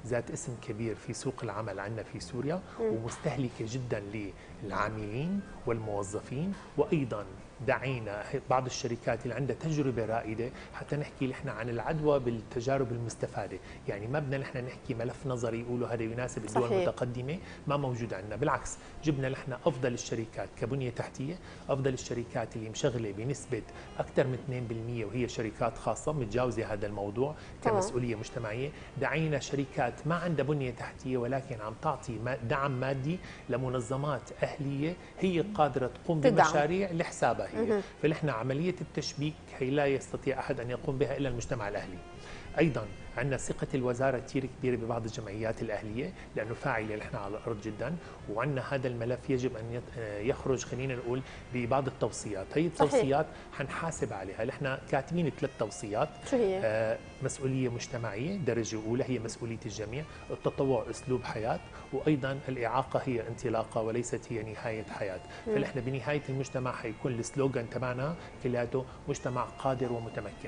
ذات اسم كبير في سوق العمل عندنا في سوريا، ومستهلكه جدا للعاملين والموظفين، وايضا دعينا بعض الشركات اللي عندها تجربه رائده حتى نحكي نحن عن العدوى بالتجارب المستفاده، يعني ما بدنا نحن نحكي ملف نظري يقولوا هذا يناسب الدول المتقدمه، ما موجود عندنا، بالعكس جبنا نحن افضل الشركات كبنيه تحتيه، افضل الشركات اللي مشغله بنسبه اكثر من 2% وهي شركات خاصه متجاوزه هذا الموضوع كمسؤوليه مجتمعيه، دعينا شركات ما عندها بنيه تحتيه ولكن عم تعطي دعم مادي لمنظمات اهليه هي قادره تقوم بمشاريع لحسابها هي، فنحن عمليه التشبيك هي لا يستطيع احد ان يقوم بها الا المجتمع الاهلي. ايضا عندنا ثقه الوزاره كثير كبيره ببعض الجمعيات الاهليه لانه فاعله نحن على الارض جدا، وعندنا هذا الملف يجب ان يخرج خلينا نقول ببعض التوصيات، هي التوصيات حنحاسب عليها، نحن كاتبين 3 توصيات. شو هي؟ مسؤوليه مجتمعيه درجه اولى هي مسؤوليه الجميع، التطوع اسلوب حياه، وايضا الاعاقه هي انطلاقه وليست هي نهايه حياه، فنحن بنهايه المجتمع حيكون السلوغان تبعنا كلاته مجتمع قادر ومتمكن.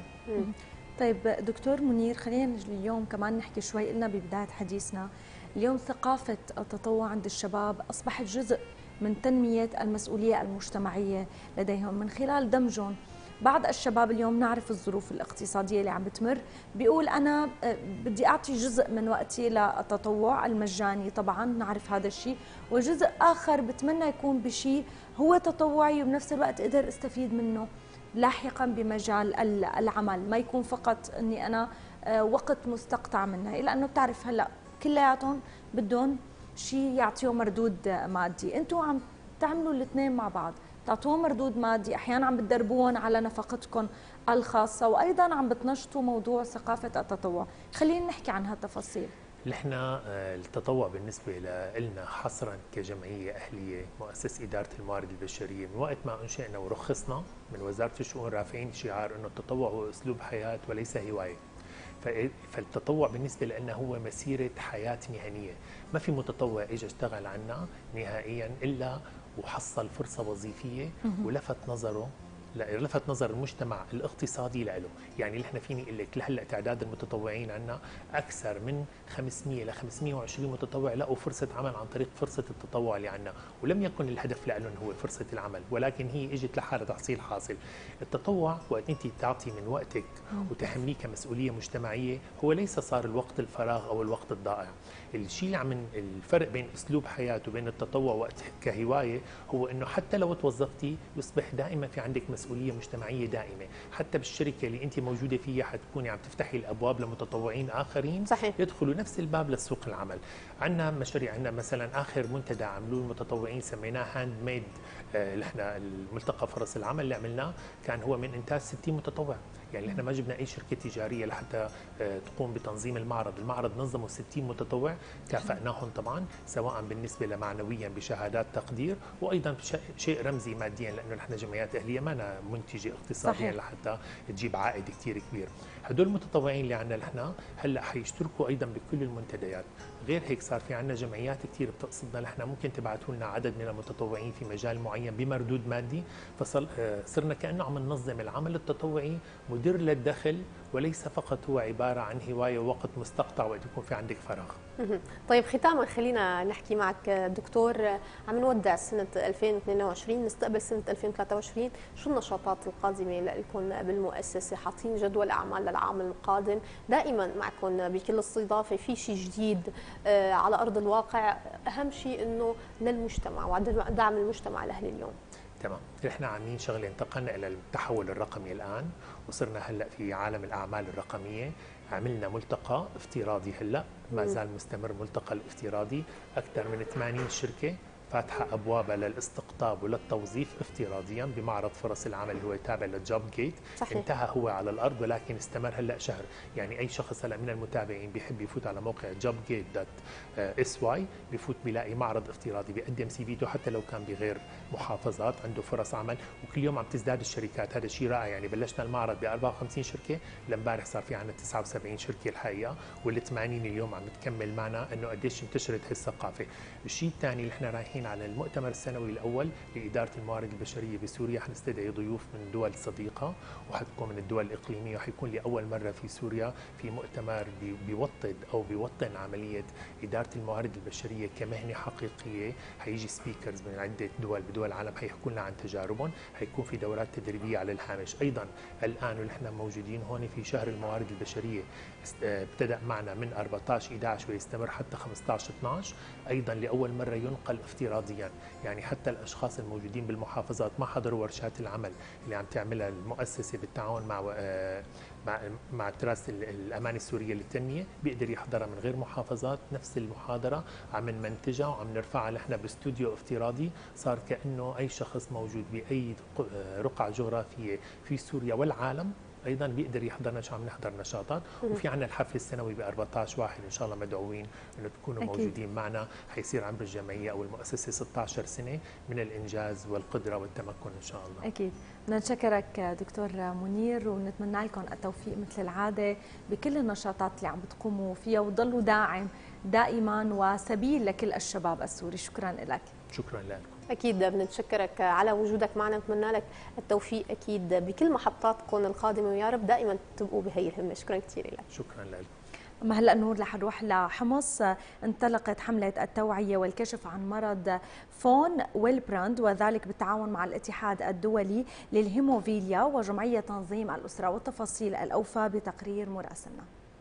طيب دكتور منير، خلينا اليوم كمان نحكي شوي، قلنا ببداية حديثنا اليوم ثقافة التطوع عند الشباب أصبحت جزء من تنمية المسؤولية المجتمعية لديهم من خلال دمجهم. بعض الشباب اليوم نعرف الظروف الاقتصادية اللي عم بتمر، بيقول أنا بدي أعطي جزء من وقتي للتطوع المجاني، طبعا نعرف هذا الشيء، وجزء آخر بتمنى يكون بشيء هو تطوعي وبنفس الوقت أقدر أستفيد منه لاحقا بمجال العمل، ما يكون فقط اني انا وقت مستقطع منها، الا انه بتعرف هلا كلياتهم بدهم شيء يعطيهم مردود مادي، انتم عم تعملوا الاثنين مع بعض، تعطوهم مردود مادي، احيانا عم بتدربوهم على نفقتكم الخاصه، وايضا عم بتنشطوا موضوع ثقافه التطوع، خلينا نحكي عن هالتفاصيل. نحن التطوع بالنسبة لنا حصرا كجمعية أهلية مؤسسة إدارة الموارد البشرية، من وقت ما أنشئنا ورخصنا من وزارة الشؤون رافعين شعار أنه التطوع هو أسلوب حياة وليس هواية. فالتطوع بالنسبة لنا هو مسيرة حياة مهنية، ما في متطوع إجا اشتغل عنا نهائيا إلا وحصل فرصة وظيفية ولفت نظر المجتمع الاقتصادي له، يعني نحن فيني اقول لك لهلا تعداد المتطوعين عندنا اكثر من 500 ل 520 متطوع لقوا فرصه عمل عن طريق فرصه التطوع اللي عندنا، ولم يكن الهدف لهم هو فرصه العمل، ولكن هي اجت لحالها تحصيل حاصل. التطوع وقت انت تعطي من وقتك وتحمليه كمسؤوليه مجتمعيه هو ليس صار الوقت الفراغ او الوقت الضائع، الشيء اللي عم الفرق بين اسلوب حياه وبين التطوع وقت كهوايه هو انه حتى لو توظفتي يصبح دائما في عندك مسؤوليه مجتمعيه دائمه، حتى بالشركه اللي انت موجوده فيها حتكوني عم تفتحي الابواب لمتطوعين اخرين صحيح. يدخلوا نفس الباب لسوق العمل. عندنا مشاريع، عندنا مثلا اخر منتدى عملوه المتطوعين سميناه هاند ميد، احنا الملتقى فرص العمل اللي عملناه كان هو من انتاج 60 متطوع، يعني احنا ما جبنا اي شركه تجاريه لحتى تقوم بتنظيم المعرض نظموا 60 متطوع، كافأناهم طبعا سواء بالنسبه لمعنويا بشهادات تقدير وايضا شيء رمزي ماديا، لانه نحن جمعيات اهليه ما منتجه اقتصاديا لحتى تجيب عائد كثير كبير. هدول المتطوعين اللي عندنا نحن هلا حيشتركوا ايضا بكل المنتديات، غير هيك صار في عندنا جمعيات كثير بتقصدنا نحن ممكن تبعثوا لنا عدد من المتطوعين في مجال معين بمردود مادي، فصرنا كانه عم ننظم العمل التطوعي مدر للدخل وليس فقط هو عباره عن هوايه ووقت مستقطع وقت يكون في عندك فراغ. طيب ختاما خلينا نحكي معك دكتور، عم نودع سنه 2022 نستقبل سنه 2023، شو النشاطات القادمه لكم بالمؤسسه؟ حاطين جدول اعمال للعام القادم؟ دائما معكم بكل استضافه في شيء جديد على ارض الواقع، اهم شيء انه للمجتمع ودعم المجتمع الاهلي اليوم. تمام، احنا عاملين شغله، انتقلنا الى التحول الرقمي الان وصرنا هلا في عالم الاعمال الرقميه، عملنا ملتقى افتراضي هلا ما زال مستمر، ملتقى الافتراضي اكثر من 80 شركه فاتحه ابوابها للاستقطاب وللتوظيف افتراضيا بمعرض فرص العمل اللي هو تابع لجوب جيت. صحيح. انتهى هو على الارض ولكن استمر هلا شهر، يعني اي شخص هلا من المتابعين بيحب يفوت على موقع jobgate.sy بيفوت بيلاقي معرض افتراضي، بيقدم سيفيته حتى لو كان بغير محافظات، عنده فرص عمل وكل يوم عم تزداد الشركات، هذا شيء رائع. يعني بلشنا المعرض ب 54 شركه، لامبارح صار في عندنا 79 شركه الحقيقه، وال 80 اليوم عم تكمل معنا انه قديش انتشرت هالثقافه. الشيء الثاني اللي احنا رايحين رايحين على المؤتمر السنوي الأول لإدارة الموارد البشرية بسوريا. حنستدعي ضيوف من دول صديقة وحتكون من الدول الإقليمية، وحيكون لأول مرة في سوريا في مؤتمر بيوطن عملية إدارة الموارد البشرية كمهنة حقيقية. حيجي سبيكرز من عدة بدول العالم حيحكوا لنا عن تجاربهم. حيكون في دورات تدريبية على الهامش. أيضا الآن ونحن موجودين هون في شهر الموارد البشرية، ابتدأ معنا من 14/11 ويستمر حتى 15/12. أيضا لأول مرة ينقل افتراضيا، يعني حتى الأشخاص الموجودين بالمحافظات ما حضروا ورشات العمل اللي عم تعملها المؤسسة بالتعاون مع تراست الأمانة السورية للتنمية، بيقدر يحضرها من غير محافظات. نفس المحاضرة عم نمنتجها وعم نرفعها نحن باستوديو افتراضي، صار كأنه أي شخص موجود بأي رقعة جغرافية في سوريا والعالم ايضا بيقدر يحضرنا. عم نحضر نشاطات، وفي عندنا الحفل السنوي ب 14/1 ان شاء الله مدعوين انه تكونوا أكيد موجودين معنا. حيصير عمر الجمعيه او المؤسسه 16 سنه من الانجاز والقدره والتمكن ان شاء الله. اكيد. بدنا نشكرك دكتور منير ونتمنى لكم التوفيق مثل العاده بكل النشاطات اللي عم بتقوموا فيها، وضلوا داعم دائما وسبيل لكل الشباب السوري. شكرا لك. شكرا لكم. أكيد بنتشكرك على وجودك معنا، نتمنى لك التوفيق أكيد بكل محطاتكم القادمة، ويا رب دائما تبقوا بهي الهمة. شكرا كثير لك. شكرا لك. أما هلا نور رح نروح لحمص. انطلقت حملة التوعية والكشف عن مرض فون ويلبراند، وذلك بالتعاون مع الاتحاد الدولي للهيموفيليا وجمعية تنظيم الأسرة، والتفاصيل الأوفى بتقرير مراسلنا.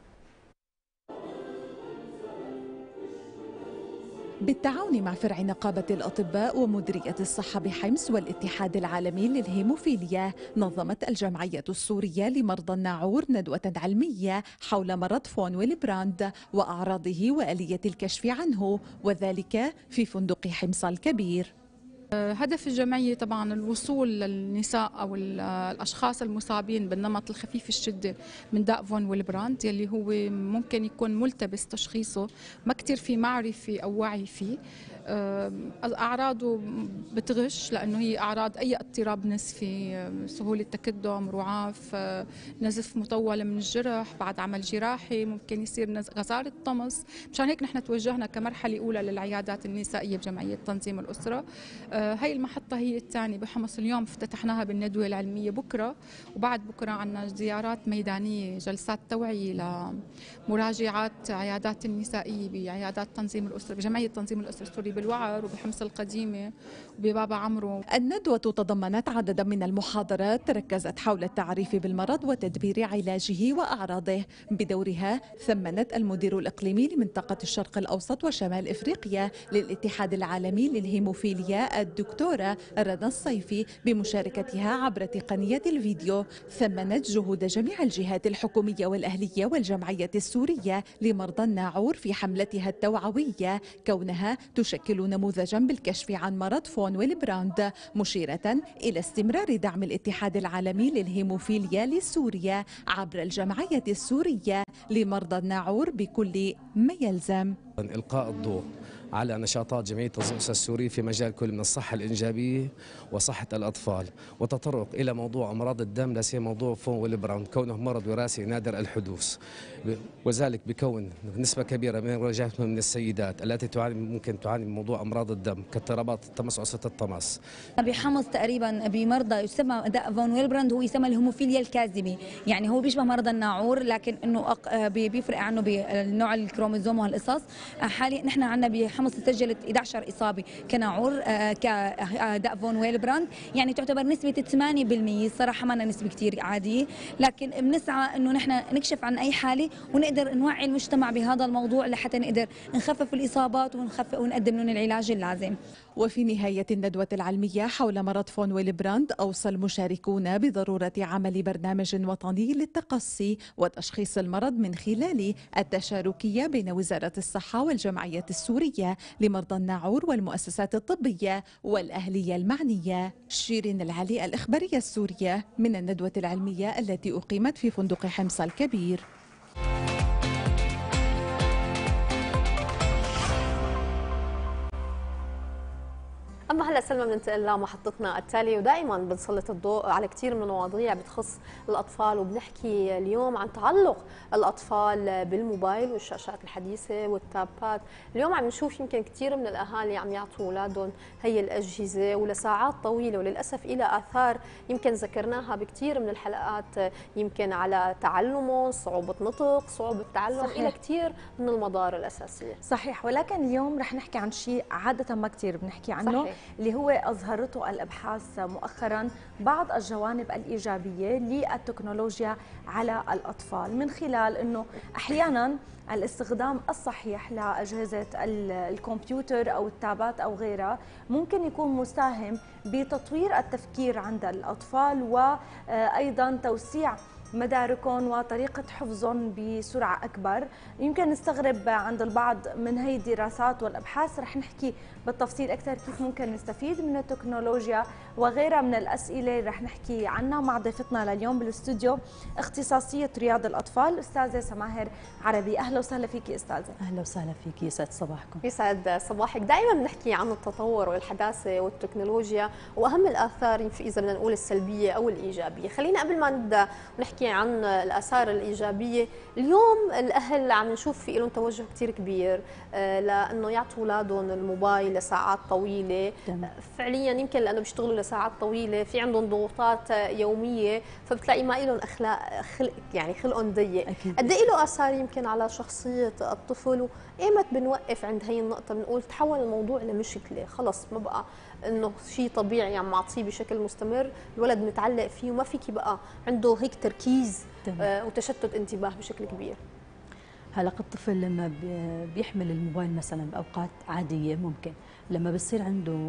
بالتعاون مع فرع نقابة الأطباء ومديرية الصحة بحمص والاتحاد العالمي للهيموفيليا، نظمت الجمعية السورية لمرضى الناعور ندوة علمية حول مرض فون ويلبراند وأعراضه وآلية الكشف عنه، وذلك في فندق حمص الكبير. هدف الجمعية طبعا الوصول للنساء أو الأشخاص المصابين بالنمط الخفيف الشدة من داء فون ويلبراند، يلي هو ممكن يكون ملتبس تشخيصه، ما كتير في معرفة أو وعي فيه. أعراضه بتغش لأنه هي أعراض أي اضطراب نصفي، سهولة تكدم، رعاف، نزف مطول من الجرح بعد عمل جراحي، ممكن يصير غزارة طمس. مشان هيك نحن توجهنا كمرحلة أولى للعيادات النسائية بجمعية تنظيم الأسرة. هاي المحطة هي الثانية بحمص. اليوم افتتحناها بالندوة العلمية بكرة، وبعد بكرة عنا زيارات ميدانية، جلسات توعية لمراجعات عيادات النسائية بعيادات تنظيم الأسرة بجمعية تنظيم الأسرة السوري بالوعر وبحمص القديمة وببابا عمرو. الندوة تضمنت عددا من المحاضرات ركزت حول التعريف بالمرض وتدبير علاجه وأعراضه. بدورها ثمنت المدير الإقليمي لمنطقة الشرق الأوسط وشمال إفريقيا للاتحاد العالمي للهيموفيليا الدكتورة رنا الصيفي بمشاركتها عبر تقنية الفيديو. ثمنت جهود جميع الجهات الحكومية والأهلية والجمعية السورية لمرضى الناعور في حملتها التوعوية، كونها تشكل نموذجا بالكشف عن مرض فون ويلبراند، مشيرة إلى استمرار دعم الاتحاد العالمي للهيموفيليا لسوريا عبر الجمعية السورية لمرضى الناعور بكل ما يلزم. إلقاء الضوء على نشاطات جمعية تنظيم الأسرة السوري في مجال كل من الصحة الإنجابية وصحة الأطفال، وتطرق إلى موضوع أمراض الدم، لا سيما موضوع فون ويلبراند كونه مرض وراثي نادر الحدوث، وذلك بكون نسبة كبيرة من السيدات التي ممكن تعاني من موضوع أمراض الدم كاضطرابات الطمس وعسرة الطمس. بحمص تقريبا بمرضى يسمى داء فون ويلبراند، هو يسمى الهيموفيليا الكاذبة، يعني هو بيشبه مرض الناعور لكن انه بيفرق عنه بالنوع الكروموزوم وهالقصص. حاليا نحن عندنا بحمص سجلت 11 إصابة كناعور كداء فون ويلبراند، يعني تعتبر نسبة 8%. صراحة ما نسبة كتير عادية، لكن بنسعى انه نحن نكشف عن اي حالة ونقدر نوعي المجتمع بهذا الموضوع لحتى نقدر نخفف الإصابات ونقدم لهم العلاج اللازم. وفي نهاية الندوة العلمية حول مرض فون ويلبراند، أوصى المشاركون بضرورة عمل برنامج وطني للتقصي وتشخيص المرض من خلال التشاركية بين وزارة الصحة والجمعية السورية لمرضى الناعور والمؤسسات الطبية والأهلية المعنية. شيرين العلي، الإخبارية السورية، من الندوة العلمية التي أقيمت في فندق حمص الكبير. اما هلا سلمى بننتقل لمحطتنا التاليه، ودائما بنسلط الضوء على كثير من المواضيع بتخص الاطفال، وبنحكي اليوم عن تعلق الاطفال بالموبايل والشاشات الحديثه والتابات. اليوم عم نشوف يمكن كثير من الاهالي عم يعطوا اولادهم هي الاجهزه ولساعات طويله، وللاسف إلى اثار يمكن ذكرناها بكثير من الحلقات، يمكن على تعلمهم، صعوبه نطق، صعوبه تعلم، الى كثير من المضار الاساسيه. صحيح، ولكن اليوم رح نحكي عن شيء عاده ما كثير بنحكي عنه. صحيح. اللي هو اظهرته الابحاث مؤخرا بعض الجوانب الايجابيه للتكنولوجيا على الاطفال، من خلال انه احيانا الاستخدام الصحيح لاجهزه الكمبيوتر او التابات او غيرها ممكن يكون مساهم بتطوير التفكير عند الاطفال، وايضا توسيع مداركهم وطريقة حفظهم بسرعة أكبر. يمكن نستغرب عند البعض من هي الدراسات والأبحاث، رح نحكي بالتفصيل أكثر كيف ممكن نستفيد من التكنولوجيا وغيرها من الأسئلة رح نحكي عنها مع ضيفتنا لليوم بالاستوديو، اختصاصية رياض الأطفال أستاذة سماهر عربي. أهلا وسهلا فيكي أستاذة. أهلا وسهلا فيكي، يسعد صباحكم. يسعد صباحك. دائما بنحكي عن التطور والحداثة والتكنولوجيا وأهم الآثار إذا بدنا نقول السلبية أو الإيجابية. خلينا قبل ما نبدأ نحكي عن الآثار الإيجابية، اليوم الأهل عم نشوف في لهم توجه كثير كبير لأنه يعطوا أولادهم الموبال لساعات طويلة. فعليا يمكن لأنه بيشتغلوا لساعات طويلة، في عندهم ضغوطات يومية، فبتلاقي ما لهم أخلاق، يعني خلقهم ضيق. قد إيه له آثار يمكن على شخصية الطفل، وإيمت بنوقف عند هي النقطة بنقول تحول الموضوع لمشكلة، خلص ما بقى انه شيء طبيعي عم يعني معطيه بشكل مستمر، الولد متعلق فيه وما فيكي بقى عنده هيك تركيز وتشتت انتباه بشكل كبير. هلا الطفل لما بيحمل الموبايل مثلا باوقات عاديه، ممكن لما بصير عنده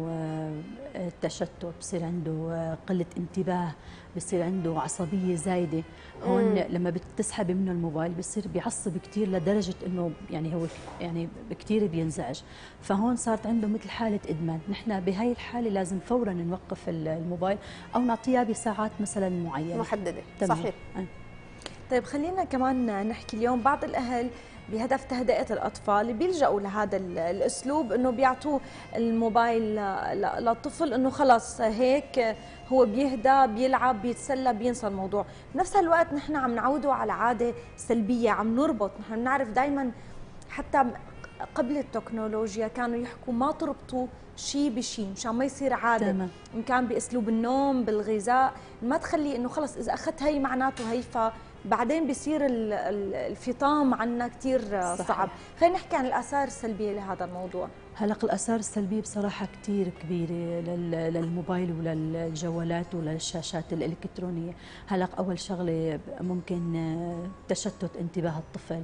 تشتت، بصير عنده قله انتباه، بصير عنده عصبيه زايده، هون لما بتسحبي منه الموبايل بصير بيعصب كثير لدرجه انه يعني هو يعني كثير بينزعج، فهون صارت عنده مثل حاله ادمان. نحن بهي الحاله لازم فورا نوقف الموبايل او نعطيها بساعات مثلا معينه محدده. صحيح. طيب خلينا كمان نحكي اليوم بعض الأهل بهدف تهدئة الأطفال بيلجأوا لهذا الأسلوب، إنه بيعطوه الموبايل للطفل إنه خلاص هيك هو بيهدى، بيلعب، بيتسلى، بينسى الموضوع. بنفس الوقت نحن عم نعوده على عادة سلبية، عم نربط. نحن بنعرف دائما حتى قبل التكنولوجيا كانوا يحكوا ما تربطوا شيء بشيء مشان ما يصير عاده، ان كان باسلوب النوم، بالغذاء، ما تخلي انه خلص اذا اخذت هي معناته هي، فبعدين بيصير الفطام عنا كثير صعب. خلينا نحكي عن الاثار السلبيه لهذا الموضوع. هلا الآثار السلبية بصراحة كثير كبيرة للموبايل وللجوالات وللشاشات الإلكترونية. هلا أول شغلة ممكن تشتت انتباه الطفل،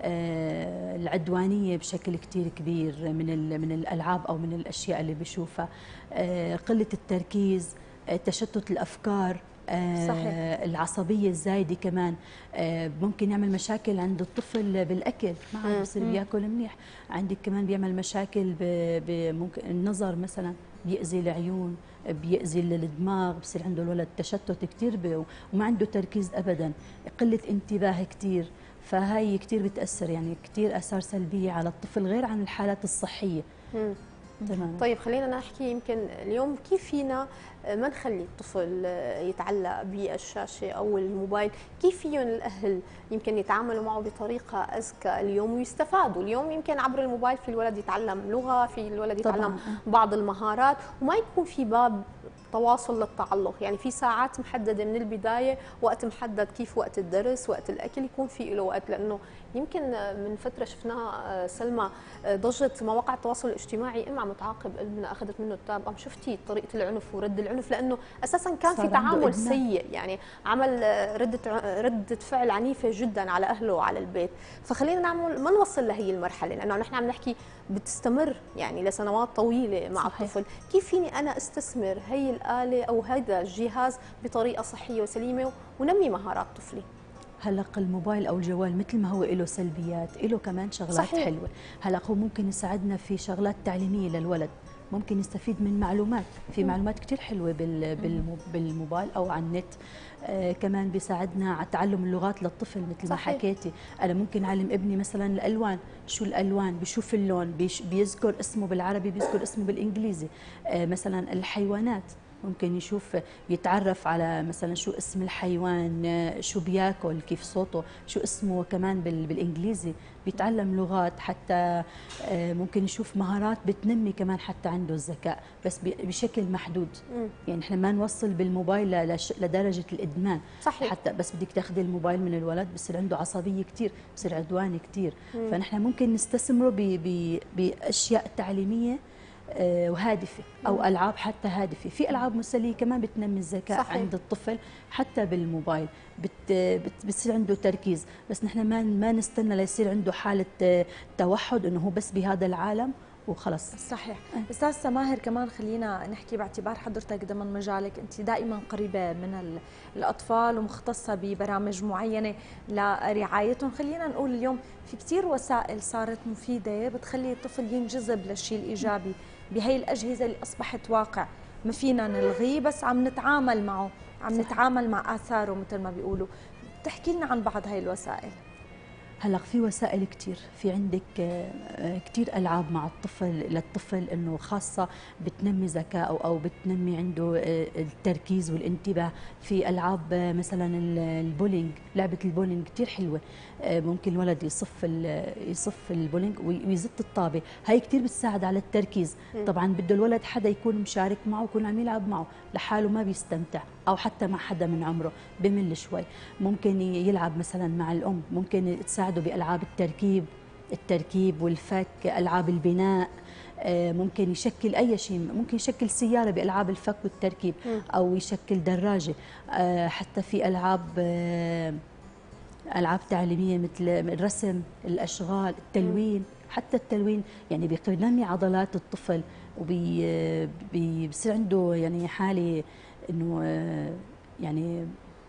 العدوانية بشكل كثير كبير من الألعاب أو من الأشياء اللي بيشوفها، قلة التركيز، تشتت الأفكار، صحيح. العصبية الزايدة كمان ممكن يعمل مشاكل عند الطفل بالأكل، ما عاد بصير بياكل منيح. عندك كمان بيعمل مشاكل ممكن النظر مثلا، بيأذي العيون، بيأذي الدماغ، بصير عنده الولد تشتت كثير وما عنده تركيز أبدا، قلة انتباه كثير. فهي كثير بتأثر، يعني كثير آثار سلبية على الطفل غير عن الحالات الصحية. تمام. طيب خلينا نحكي يمكن اليوم كيف فينا ما نخلي الطفل يتعلق بالشاشة أو الموبايل، كيف فيهم الأهل يمكن يتعاملوا معه بطريقة أذكى اليوم ويستفادوا. اليوم يمكن عبر الموبايل في الولد يتعلم لغة، في الولد يتعلم بعض المهارات، وما يكون في باب تواصل للتعلق، يعني في ساعات محددة من البداية، وقت محدد كيف وقت الدرس، وقت الأكل يكون في له وقت. لأنه يمكن من فترة شفناها سلمى ضجت مواقع التواصل الاجتماعي، إما عم تعاقب ابنها أخذت منه التاب، أم شفتي طريقة العنف ورد العنف، لأنه أساسا كان في تعامل سيء، يعني عمل ردة فعل عنيفة جدا على أهله وعلى البيت. فخلينا نعمل ما نوصل لهي المرحلة، لأنه نحن عم نحكي بتستمر يعني لسنوات طويلة مع صحيح. الطفل. كيف فيني أنا استثمر هي الآلة أو هذا الجهاز بطريقة صحية وسليمة ونمي مهارات طفلي؟ هلا الموبايل او الجوال مثل ما هو له سلبيات، له كمان شغلات صحيح. حلوه. هلا هو ممكن يساعدنا في شغلات تعليميه للولد، ممكن يستفيد من معلومات، في معلومات كثير حلوه بالموبايل او على النت. كمان بيساعدنا على تعلم اللغات للطفل مثل ما حكيتي. انا ممكن اعلم ابني مثلا الالوان، شو الالوان، بيشوف اللون بيذكر اسمه بالعربي، بيذكر اسمه بالانجليزي. مثلا الحيوانات ممكن يشوف يتعرف على مثلا شو اسم الحيوان، شو بياكل، كيف صوته، شو اسمه كمان بالانجليزي. بيتعلم لغات، حتى ممكن يشوف مهارات بتنمي كمان حتى عنده الذكاء، بس بشكل محدود. يعني احنا ما نوصل بالموبايل لدرجه الادمان. صحيح. حتى بس بدك تاخذي الموبايل من الولد بصير عنده عصبيه كثير، بصير عدواني كثير. فنحن ممكن نستثمره باشياء تعليميه وهادفه، او العاب حتى هادفه. في العاب مسليه كمان بتنمي الذكاء. صحيح. عند الطفل حتى بالموبايل بتصير عنده تركيز، بس نحن ما نستنى ليصير عنده حاله توحد انه هو بس بهذا العالم وخلص. صحيح. استاذ سماهر، كمان خلينا نحكي باعتبار حضرتك ضمن مجالك انت دائما قريبه من الاطفال ومختصه ببرامج معينه لرعايتهم. خلينا نقول اليوم في كثير وسائل صارت مفيده بتخلي الطفل ينجذب للشيء الايجابي بهي الاجهزه اللي اصبحت واقع، ما فينا نلغيه بس عم نتعامل معه، عم نتعامل مع اثاره مثل ما بيقولوا. بتحكي لنا عن بعض هاي الوسائل؟ هلا في وسائل كثير، في عندك كثير العاب مع الطفل للطفل انه خاصه بتنمي ذكائه او بتنمي عنده التركيز والانتباه. في العاب مثلا البولينج، لعبه البولينج كثير حلوه. ممكن الولد يصف البولينج ويزت الطابه، هي كثير بتساعد على التركيز. طبعا بده الولد حدا يكون مشارك معه، يكون عم يلعب معه، لحاله ما بيستمتع، او حتى مع حدا من عمره بمل شوي. ممكن يلعب مثلا مع الام، ممكن تساعده بألعاب التركيب والفك، ألعاب البناء. ممكن يشكل أي شيء، ممكن يشكل سيارة بألعاب الفك والتركيب، أو يشكل دراجة. حتى في ألعاب تعليمية مثل الرسم، الأشغال، التلوين. حتى التلوين يعني بينمي عضلات الطفل، وبيصير عنده يعني حالة إنه يعني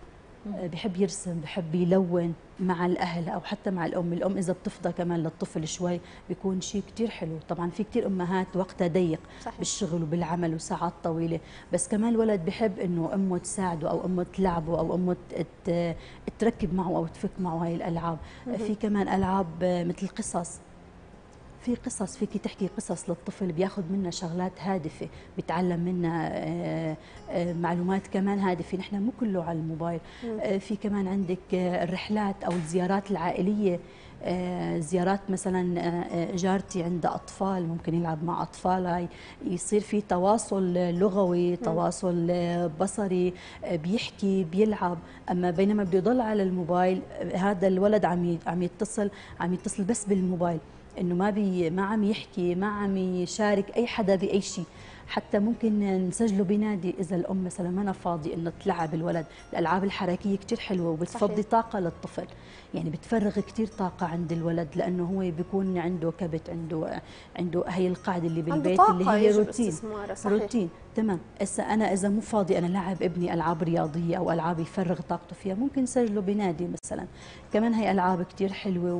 بحب يرسم، بحب يلون مع الأهل أو حتى مع الأم. الأم إذا بتفضى كمان للطفل شوي بيكون شيء كتير حلو. طبعا في كتير أمهات وقتها ضيق. صحيح. بالشغل وبالعمل وساعات طويلة، بس كمان الولد بحب إنه أمه تساعده أو أمه تلعبه أو أمه تركب معه أو تفك معه هاي الألعاب. في كمان ألعاب مثل قصص، في قصص فيكي تحكي قصص للطفل، بياخذ منها شغلات هادفه، بيتعلم منها معلومات كمان هادفه. نحن مو كله على الموبايل. في كمان عندك الرحلات او الزيارات العائليه. زيارات مثلا جارتي عندها اطفال، ممكن يلعب مع اطفالها، يصير في تواصل لغوي، تواصل بصري، بيحكي بيلعب. اما بينما بده يضل على الموبايل، هذا الولد عم يتصل بس بالموبايل، انه ما عم يحكي، ما عم يشارك اي حدا باي شيء. حتى ممكن نسجله بنادي اذا الام مثلا ما فاضي انه تلعب الولد. الالعاب الحركيه كثير حلوه وبتفضي طاقه للطفل، يعني بتفرغ كثير طاقه عند الولد، لانه هو بيكون عنده كبت، عنده هي القاعده اللي بالبيت اللي هي روتين. تمام. اذا مو فاضي انا لاعب ابني العاب رياضيه او العاب يفرغ طاقته فيها، ممكن نسجله بنادي مثلا. كمان هي العاب كثير حلوه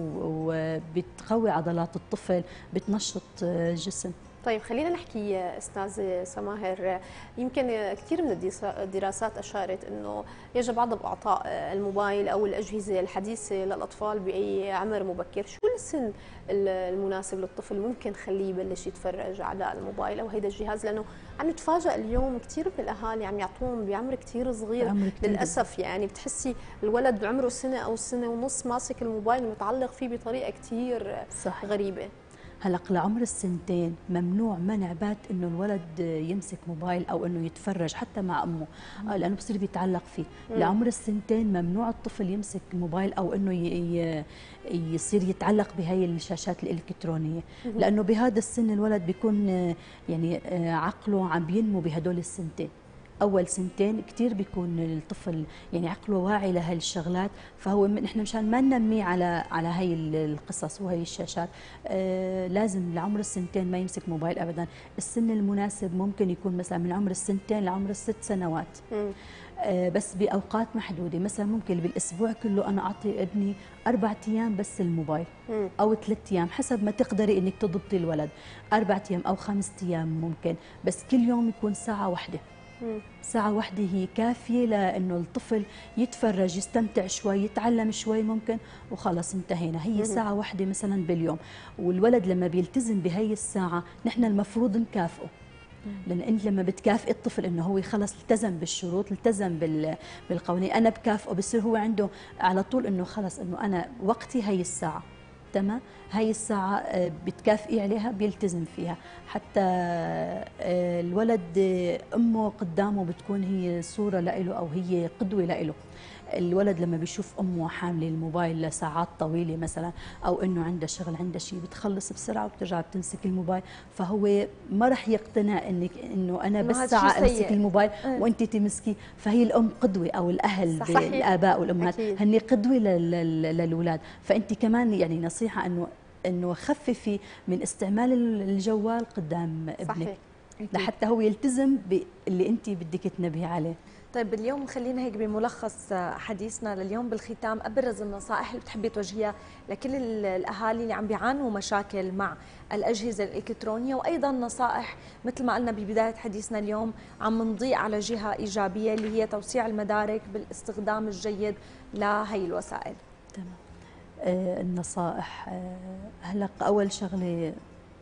وبتقوي عضلات الطفل، بتنشط الجسم. طيب خلينا نحكي استاذه سماهر، يمكن كثير من الدراسات اشارت انه يجب عدم اعطاء الموبايل او الاجهزه الحديثه للاطفال باي عمر مبكر. شو السن المناسب للطفل ممكن خليه يبلش يتفرج على الموبايل او هيدا الجهاز؟ لانه عم نتفاجئ اليوم كثير من الاهالي عم يعطوهم بعمر كثير صغير للاسف. يعني بتحسي الولد بعمره سنه او سنه ونص ماسك الموبايل متعلق فيه بطريقه كثير غريبه. هلا لعمر السنتين ممنوع منع بات انه الولد يمسك موبايل او انه يتفرج حتى مع امه، لانه بصير بيتعلق فيه. لعمر السنتين ممنوع الطفل يمسك موبايل او انه يصير يتعلق بهي الشاشات الالكترونيه، لانه بهذا السن الولد بيكون يعني عقله عم بينمو بهدول السنتين. اول سنتين كثير بيكون الطفل يعني عقله واعي لهي الشغلات، فهو نحن مشان ما ننميه على هي القصص وهي الشاشات لازم لعمر السنتين ما يمسك موبايل ابدا. السن المناسب ممكن يكون مثلا من عمر السنتين لعمر ال6 سنوات. بس باوقات محدوده، مثلا ممكن بالاسبوع كله انا اعطي ابني 4 ايام بس الموبايل او 3 ايام حسب ما تقدري انك تضبطي الولد، 4 ايام او 5 ايام ممكن، بس كل يوم يكون ساعه واحده. ساعة واحدة هي كافية لأنه الطفل يتفرج يستمتع شوي يتعلم شوي ممكن وخلص انتهينا. هي ساعة واحدة مثلا باليوم، والولد لما بيلتزم بهي الساعة نحن المفروض نكافئه، لأن أنت لما بتكافئ الطفل إنه هو خلص التزم بالشروط التزم بالقوانين، أنا بكافئه بصير هو عنده على طول إنه خلص إنه أنا وقتي هي الساعة، تمام، هاي الساعة بتكافئي عليها بيلتزم فيها. حتى الولد أمه قدامه بتكون هي صورة لإله أو هي قدوة لإله. الولد لما بيشوف أمه حاملة الموبايل لساعات طويلة مثلا، أو إنه عنده شغل عنده شيء بتخلص بسرعة وبترجع بتمسك الموبايل، فهو ما رح يقتنع إنه أنا بس ساعة أمسك الموبايل وأنت تمسكي. فهي الأم قدوة أو الأهل الآباء والأمهات هن قدوة للأولاد. فأنت كمان يعني نصيحة إنه خففي من استعمال الجوال قدام ابنك لحتى هو يلتزم باللي أنت بدك تنبهي عليه. طيب اليوم خلينا هيك بملخص حديثنا لليوم بالختام، أبرز النصائح اللي بتحبي توجهيها لكل الأهالي اللي عم بيعانوا مشاكل مع الأجهزة الإلكترونية، وأيضا نصائح مثل ما قلنا ببداية حديثنا اليوم عم نضيء على جهة إيجابية اللي هي توسيع المدارك بالاستخدام الجيد لهي الوسائل. تمام. النصائح هلا أول شغلة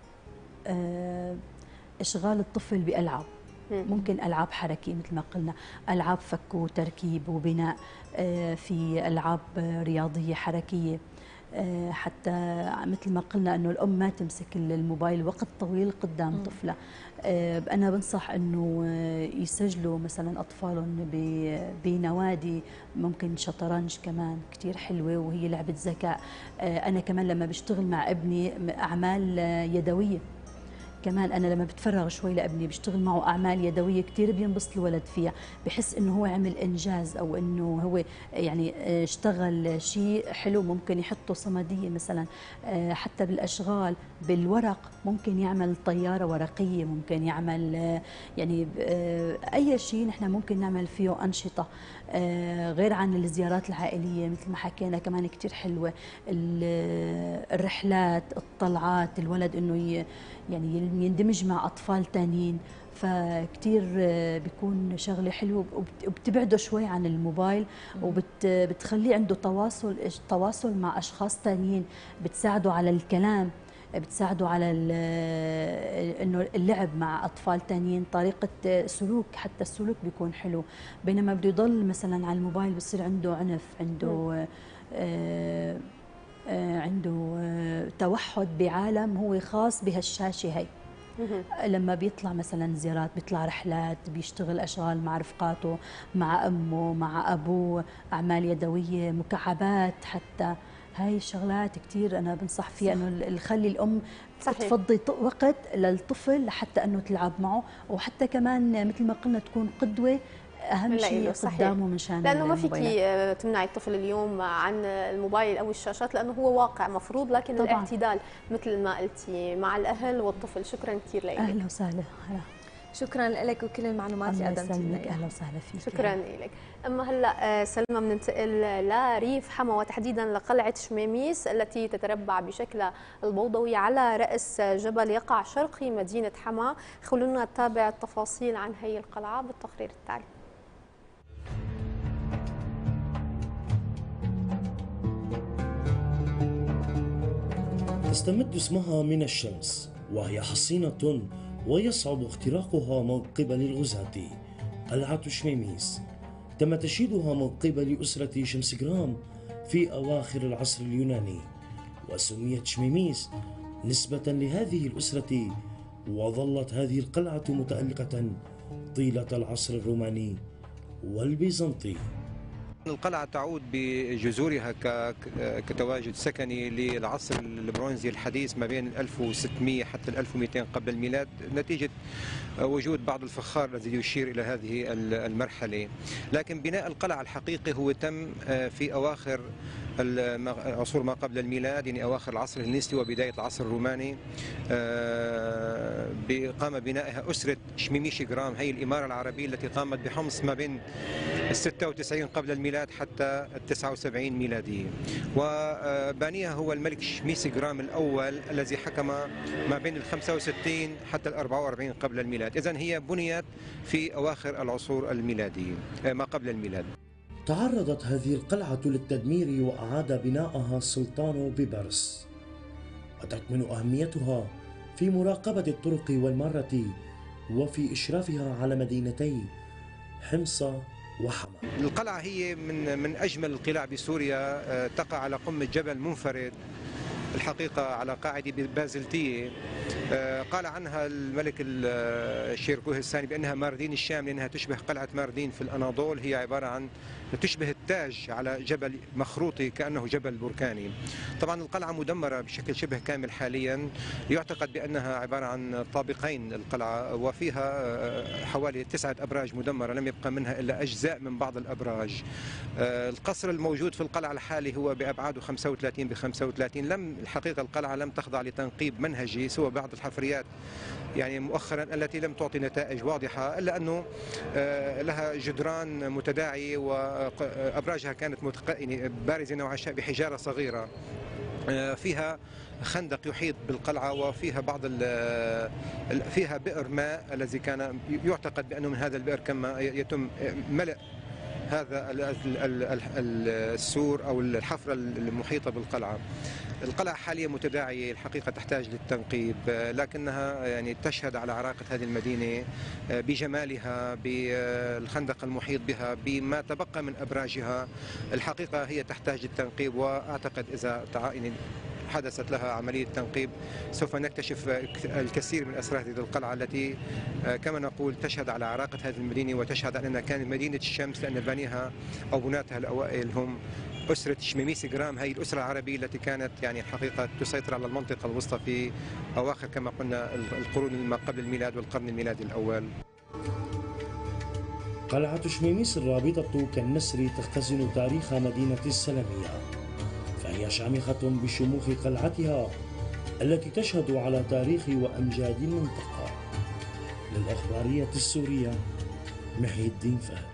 إشغال الطفل بألعاب، ممكن ألعاب حركية مثل ما قلنا، ألعاب فك وتركيب وبناء، في ألعاب رياضية حركية، حتى مثل ما قلنا أنه الأم ما تمسك الموبايل وقت طويل قدام طفلة. أنا بنصح أنه يسجلوا مثلا أطفالهم بنوادي، ممكن شطرنج كمان كتير حلوة وهي لعبة ذكاء. أنا كمان لما بشتغل مع ابني أعمال يدوية، كمان أنا لما بتفرغ شوي لابني بشتغل معه أعمال يدوية كتير بينبسط الولد فيها، بحس إنه هو عمل إنجاز أو إنه هو يعني اشتغل شيء حلو. ممكن يحطه صمدية مثلا، حتى بالأشغال بالورق ممكن يعمل طيارة ورقية، ممكن يعمل يعني أي شيء نحن ممكن نعمل فيه أنشطة. غير عن الزيارات العائلية مثل ما حكينا كمان كتير حلوة، الرحلات الطلعات، الولد إنه يعني يندمج مع أطفال تانيين، فكتير بيكون شغلة حلوة وبتبعده شوي عن الموبايل وبتخليه عنده تواصل مع أشخاص تانيين، بتساعده على الكلام، بتساعده على انه اللعب مع اطفال تانيين، طريقه سلوك، حتى السلوك بيكون حلو. بينما بده يضل مثلا على الموبايل بصير عنده عنف، عنده توحد بعالم هو خاص بهالشاشه هي. لما بيطلع مثلا زيارات، بيطلع رحلات، بيشتغل اشغال مع رفقاته، مع امه، مع ابوه، اعمال يدويه، مكعبات، حتى هاي الشغلات كثير أنا بنصح فيها، إنه نخلي الأم تفضي وقت للطفل لحتى إنه تلعب معه، وحتى كمان مثل ما قلنا تكون قدوة أهم شيء قدامه مشان لأنه ما فيكي تمنعي الطفل اليوم عن الموبايل أو الشاشات لأنه هو واقع مفروض، لكن طبعاً الاعتدال مثل ما قلتي مع الأهل والطفل. شكرا كثير لك. أهلا وسهلا. شكرا لك وكل المعلومات اللي قدمتي لنا. اهلا وسهلا فيك. شكرا لك. اما هلا سلمى بننتقل لريف حما وتحديدا لقلعه شميميس التي تتربع بشكلها البوضوي على راس جبل يقع شرقي مدينه حما. خلونا نتابع التفاصيل عن هي القلعه بالتقرير التالي. تستمد اسمها من الشمس، وهي حصينة ويصعب اختراقها من قبل الغزاة. قلعة شميميس تم تشييدها من قبل أسرة شمسجرام في أواخر العصر اليوناني، وسميت شميميس نسبة لهذه الأسرة، وظلت هذه القلعة متألقة طيلة العصر الروماني والبيزنطي. القلعة تعود بجذورها كتواجد سكني للعصر البرونزي الحديث ما بين 1600 حتى 1200 قبل الميلاد، نتيجة وجود بعض الفخار الذي يشير إلى هذه المرحلة. لكن بناء القلعة الحقيقي هو تم في أواخر عصور ما قبل الميلاد، يعني أواخر العصر الهلينستي وبداية العصر الروماني. قام بنائها أسرة شميميشيغرام، هي الإمارة العربية التي قامت بحمص ما بين 96 قبل الميلاد حتى 79 ميلادية، وبانيها هو الملك شميسيغرام الأول الذي حكم ما بين 65 حتى 44 قبل الميلاد. إذن هي بنيت في أواخر العصور الميلادية ما قبل الميلاد. تعرضت هذه القلعة للتدمير وأعاد بناءها السلطان بيبرس، وتكمن أهميتها في مراقبة الطرق والمارة وفي إشرافها على مدينتي حمص وحما. القلعة هي من أجمل القلاع بسوريا، تقع على قمة جبل منفرد الحقيقة على قاعدة بازلتية. قال عنها الملك الشيركوه الثاني بأنها ماردين الشام، لأنها تشبه قلعة ماردين في الأناضول. هي عبارة عن تشبه التاج على جبل مخروطي كأنه جبل بركاني. طبعا القلعة مدمرة بشكل شبه كامل حاليا، يعتقد بأنها عبارة عن طابقين القلعة، وفيها حوالي 9 أبراج مدمرة، لم يبقى منها إلا أجزاء من بعض الأبراج. القصر الموجود في القلعة الحالي هو بأبعاده 35 ب 35. الحقيقة القلعة لم تخضع لتنقيب منهجي سوى بعض الحفريات يعني مؤخرا التي لم تعطي نتائج واضحة، إلا أنه لها جدران متداعية وأبراجها كانت بارزة نوعا ما بحجارة صغيرة. فيها خندق يحيط بالقلعة، وفيها فيها بئر ماء الذي كان يعتقد بأنه من هذا البئر كما يتم ملء هذا السور أو الحفرة المحيطة بالقلعة. القلعة حاليا متداعية الحقيقة، تحتاج للتنقيب، لكنها يعني تشهد على عراقة هذه المدينة بجمالها، بالخندق المحيط بها، بما تبقى من أبراجها. الحقيقة هي تحتاج للتنقيب، وأعتقد إذا حدثت لها عملية تنقيب سوف نكتشف الكثير من أسرار هذه القلعة التي كما نقول تشهد على عراقة هذه المدينة، وتشهد على أنها كانت مدينة الشمس، لأن بانيها أو بناتها الأوائل هم أسرة شميميسيغرام، هي الأسرة العربية التي كانت يعني الحقيقة تسيطر على المنطقة الوسطى في أواخر كما قلنا القرون ما قبل الميلاد والقرن الميلادي الأول. قلعة شميميس الرابطة كالنسر تختزن تاريخ مدينة السلمية، فهي شامخة بشموخ قلعتها التي تشهد على تاريخ وأمجاد المنطقة. للأخبارية السورية محي الدين فهد.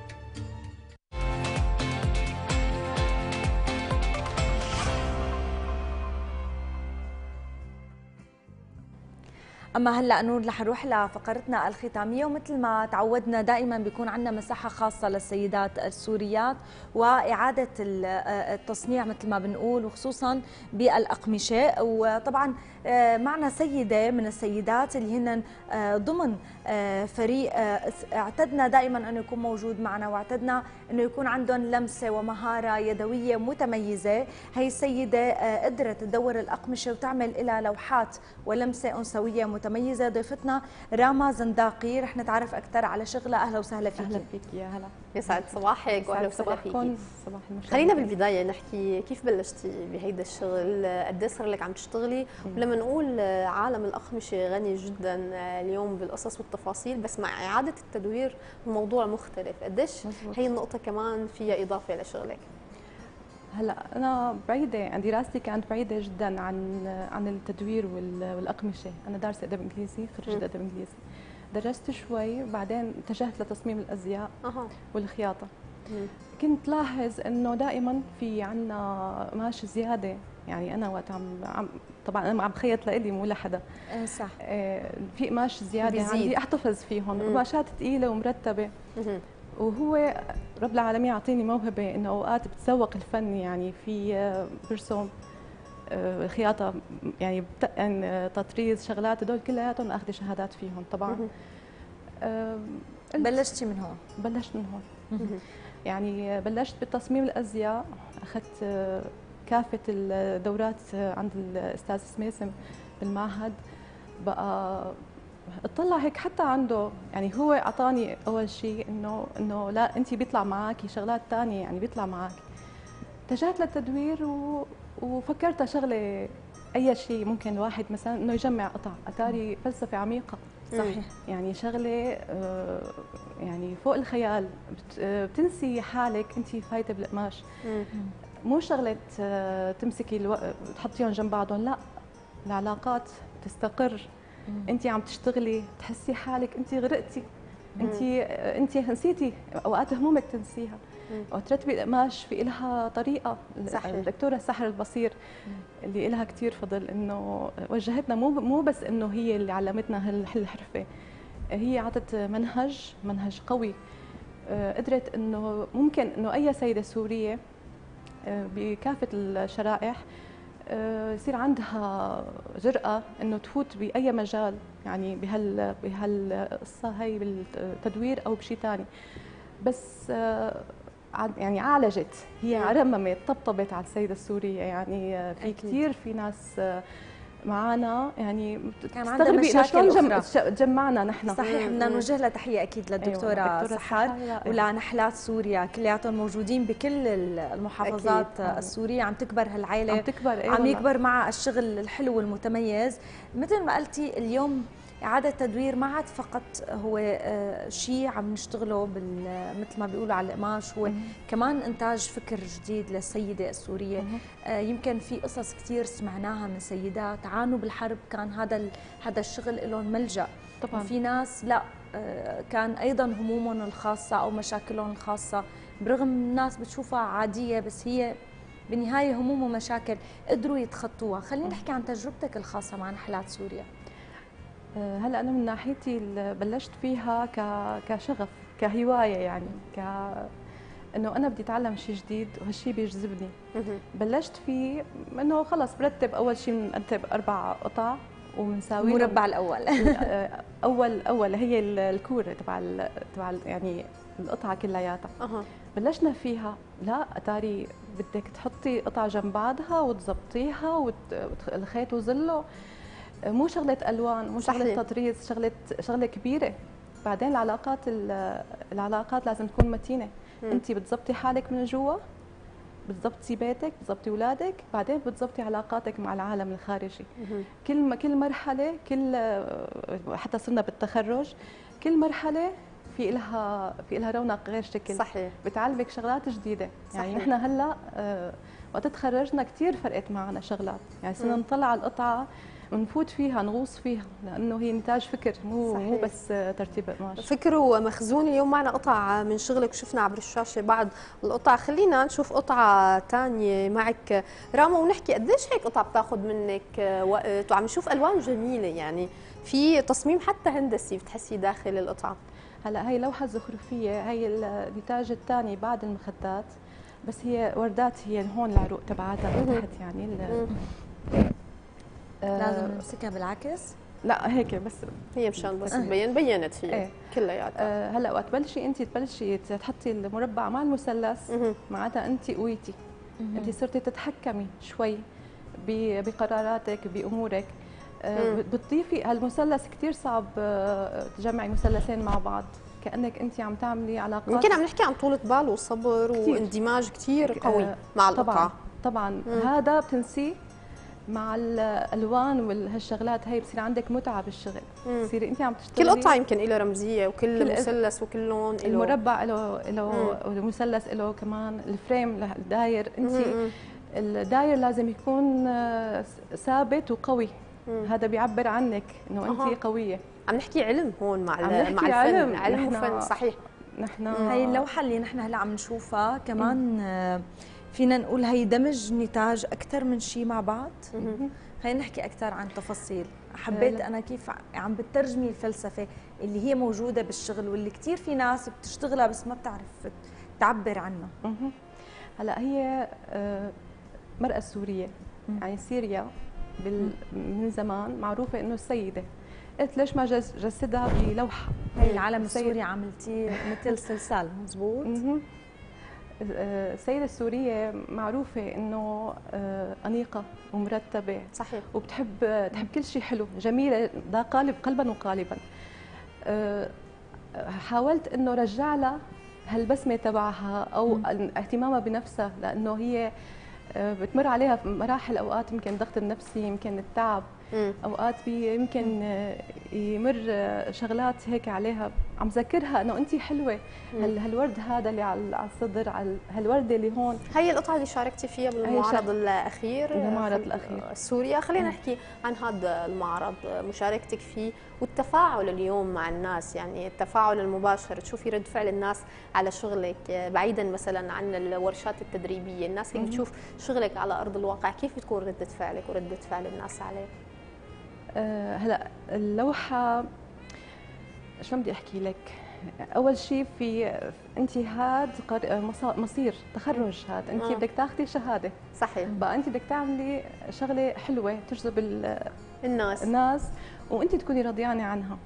أما هلأ نور رح نروح لفقرتنا الختامية، ومثل ما تعودنا دائما بيكون عندنا مساحة خاصة للسيدات السوريات وإعادة التصنيع مثل ما بنقول، وخصوصا بالأقمشة. وطبعا معنا سيدة من السيدات اللي هن ضمن فريق اعتدنا دائما أنه يكون موجود معنا، واعتدنا أنه يكون عندهم لمسة ومهارة يدوية متميزة. هي السيدة قدرت تدور الأقمشة وتعمل لها لوحات ولمسة أنثوية متميزة. ضيفتنا راما زنداقي، رح نتعرف أكثر على شغلها. أهلا وسهلا فيك. أهلا فيك يا هلا، يسعد صباحك واهلا وسهلا فيكي. صباح المشاهدين. خلينا بالبداية نحكي كيف بلشتي بهيدا الشغل، قد ايه صار لك عم تشتغلي؟ ولما نقول عالم الأقمشة غني جدا اليوم بالقصص والتفاصيل، بس مع إعادة التدوير الموضوع مختلف، قديش هي النقطة كمان فيها إضافة لشغلك؟ هلا انا بعيده، دراستي كانت بعيده جدا عن التدوير والاقمشه. انا دارسه ادب انجليزي، خريجه ادب انجليزي. درست شوي بعدين اتجهت لتصميم الازياء والخياطه. كنت لاحظ انه دائما في عنا قماش زياده، يعني انا وقت طبعا انا عم بخيط لإلي مو لحدا. صح. في قماش زياده عندي احتفظ فيهم، قماشات ثقيله ومرتبه. وهو رب العالمين يعطيني موهبه انه اوقات بتسوق الفن، يعني في برسم خياطه، يعني تطريز، شغلات هدول كلياتهم اخذ شهادات فيهم طبعا. بلشتي من هون؟ بلشت من هون. يعني بلشت بتصميم الازياء، اخذت كافه الدورات عند الاستاذ سميسم بالمعهد. بقى اطلع هيك حتى عنده، يعني هو اعطاني اول شيء انه لا انت بيطلع معك شغلات ثانيه، يعني بيطلع معك. اتجهت للتدوير وفكرت شغله اي شيء ممكن الواحد مثلا انه يجمع قطع، اتاري فلسفه عميقه. صحيح. يعني شغله يعني فوق الخيال، بتنسي حالك انت فايته بالقماش. مو شغله تمسكي تحطيهم جنب بعضهم، لا، العلاقات تستقر. انت عم تشتغلي تحسي حالك انت غرقتي، انت نسيتي اوقات همومك تنسيها. وترتبي القماش في لها طريقه. الدكتوره سحر البصير اللي لها كثير فضل انه وجهتنا، مو بس انه هي اللي علمتنا هالحرفه، هي عطت منهج قوي. قدرت انه ممكن انه اي سيده سوريه بكافه الشرائح يصير عندها جرأة انه تفوت باي مجال، يعني بهالقصه هي بالتدوير او بشيء ثاني. بس يعني عالجت، هي رممت، طبطبت على السيده السوريه. يعني في كثير في ناس معنا يعني كان عندها مشاكل أخرى جمعنا نحن. صحيح. بدنا نوجه لها تحيه اكيد للدكتوره سحر ولنحلات سوريا كلياتهم موجودين بكل المحافظات السوريه. عم تكبر هالعائله، عم تكبر، عم يكبر مع الشغل الحلو والمتميز. مثل ما قلتي اليوم إعادة تدوير ما عاد فقط هو شيء عم نشتغله مثل ما بيقولوا على القماش، هو كمان إنتاج فكر جديد للسيدة السورية. يمكن في قصص كثير سمعناها من سيدات عانوا بالحرب، كان هذا الشغل لهم ملجأ. طبعا في ناس لا، كان أيضا همومهم الخاصة أو مشاكلهم الخاصة، برغم الناس بتشوفها عادية بس هي بالنهاية هموم ومشاكل قدروا يتخطوها. خلينا نحكي عن تجربتك الخاصة مع نحلات سوريا. هلا انا من ناحيتي بلشت فيها كشغف، كهوايه، يعني انه انا بدي اتعلم شيء جديد وهالشيء بيجذبني. بلشت فيه انه خلص برتب، اول شيء بنرتب 4 قطع وبنساوي المربع الاول. اول هي الكوره تبع يعني القطعه كلياتها. بلشنا فيها، لا اتاري بدك تحطي قطعه جنب بعضها وتظبطيها والخيط وظله، مو شغله الوان، مو شغله تطريز، شغله كبيره. بعدين العلاقات لازم تكون متينه. انت بتظبطي حالك من جوا، بتظبطي بيتك، بتظبطي اولادك، بعدين بتظبطي علاقاتك مع العالم الخارجي. كل مرحله، حتى صرنا بالتخرج، كل مرحله في لها رونق غير شكل. صحيح. بتعلمك شغلات جديده. يعني نحن هلا وقت تخرجنا كثير فرقت معنا شغلات، يعني صرنا نطلع على القطعه ونفوت فيها، نغوص فيها، لانه هي نتاج فكر، مو بس ترتيب قماش. فكر ومخزون. اليوم معنا قطع من شغلك، شفنا عبر الشاشه بعض القطع. خلينا نشوف قطعه ثانيه معك راما ونحكي قديش هيك قطعه بتاخذ منك وقت، وعم نشوف الوان جميله، يعني في تصميم حتى هندسي بتحسي داخل القطعه. هلا هي لوحه زخرفيه، هي النتاج الثاني بعد المخدات، بس هي وردات، هي هون العروق تبعاتها تحت، يعني لازم نمسكها بالعكس؟ لا هيك بس، هي مشان بس تبين، بينت هي كلياتها. هلا وقت تبلشي تحطي المربع مع المثلث، معناتها انت قويتي، انت صرتي تتحكمي شوي بقراراتك، بامورك. بتضيفي هالمثلث، كثير صعب تجمعي مثلثين مع بعض، كانك انت عم تعملي علاقات. يمكن عم نحكي عن طولة بال وصبر واندماج كثير قوي مع القطعه. طبعا هذا بتنسيه مع الالوان وهالشغلات هي، بصير عندك متعه بالشغل. بتصيري انت عم تشتغلي. كل قطعه يمكن لها رمزيه، وكل مثلث وكل لون له. المربع له والمثلث له كمان، الفريم الداير. انت الداير لازم يكون ثابت وقوي. هذا بيعبر عنك انه انت قويه. عم نحكي علم هون مع الفن، علم وفن. صحيح. نحن هي اللوحه اللي نحن هلا عم نشوفها كمان فينا نقول هي دمج نتاج اكثر من شيء مع بعض. خلينا نحكي اكثر عن تفاصيل. حبيت انا كيف عم بترجمي الفلسفه اللي هي موجوده بالشغل، واللي كثير في ناس بتشتغلها بس ما بتعرف تعبر عنها. هلا هي المراه السوريه، يعني سوريا من زمان معروفه انه السيده. قلت ليش ما جسدها بلوحه؟ هي العلم السوري عملتيه مثل سلسال، مزبوط. السيدة السورية معروفة إنه أنيقة ومرتبة، صحيح، وبتحب كل شيء حلو، جميلة، ذا قالب قلبا وقالبا. حاولت إنه رجع لها هالبسمة تبعها أو اهتمامها بنفسها، لأنه هي بتمر عليها مراحل، أوقات يمكن ضغط النفسي، يمكن التعب، اوقات يمكن يمر شغلات هيك عليها، عم ذكرها انه انت حلوه، هالورد هذا اللي على الصدر، على هالورده اللي هون. هي القطعه اللي شاركتي فيها بالمعرض الاخير، المعرض الاخير سوريا. خلينا نحكي عن هذا المعرض، مشاركتك فيه والتفاعل اليوم مع الناس، يعني التفاعل المباشر، تشوفي رد فعل الناس على شغلك بعيدا مثلا عن الورشات التدريبيه، الناس هيك بتشوف شغلك على ارض الواقع، كيف بتكون رده فعلك ورده فعل الناس عليه؟ هلا اللوحه شو بدي احكي لك؟ اول شيء في انت هاد مصير تخرج، هاد انت بدك تاخذي شهاده، صحيح، بقى انت بدك تعملي شغله حلوه تجذب الناس وانت تكوني رضيانه عنها.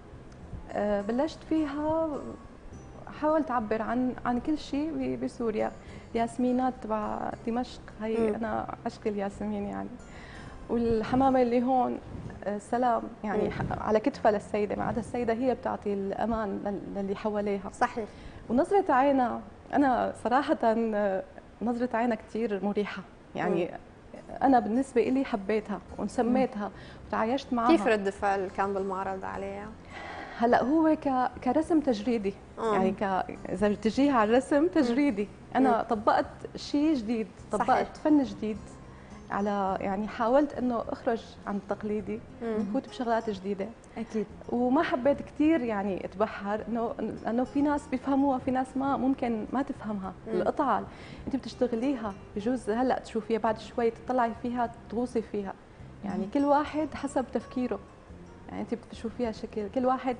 بلشت فيها، حاولت اعبر عن كل شيء بسوريا. ياسمينات تبع دمشق، هي انا عشق الياسمين يعني، والحمامه اللي هون سلام يعني على كتفها للسيده، مع السيده هي بتعطي الامان للي حواليها. صحيح. ونظره عينها، انا صراحه نظره عينها كثير مريحه يعني. انا بالنسبه لي حبيتها وسميتها وتعايشت معها. كيف رد فعل كان بالمعرض عليها؟ هلا هو كرسم تجريدي يعني، اذا بتجيها على الرسم تجريدي، انا طبقت شيء جديد، طبقت صحيح. فن جديد على يعني، حاولت انه اخرج عن التقليدي، فوت بشغلات جديده اكيد. وما حبيت كثير يعني اتبحر، انه في ناس بيفهموها، في ناس ممكن ما تفهمها. القطعه انت بتشتغليها بجوز هلا تشوفيها، بعد شوي تطلعي فيها تغوصي فيها يعني. كل واحد حسب تفكيره يعني، انت بتشوفيها شكل كل واحد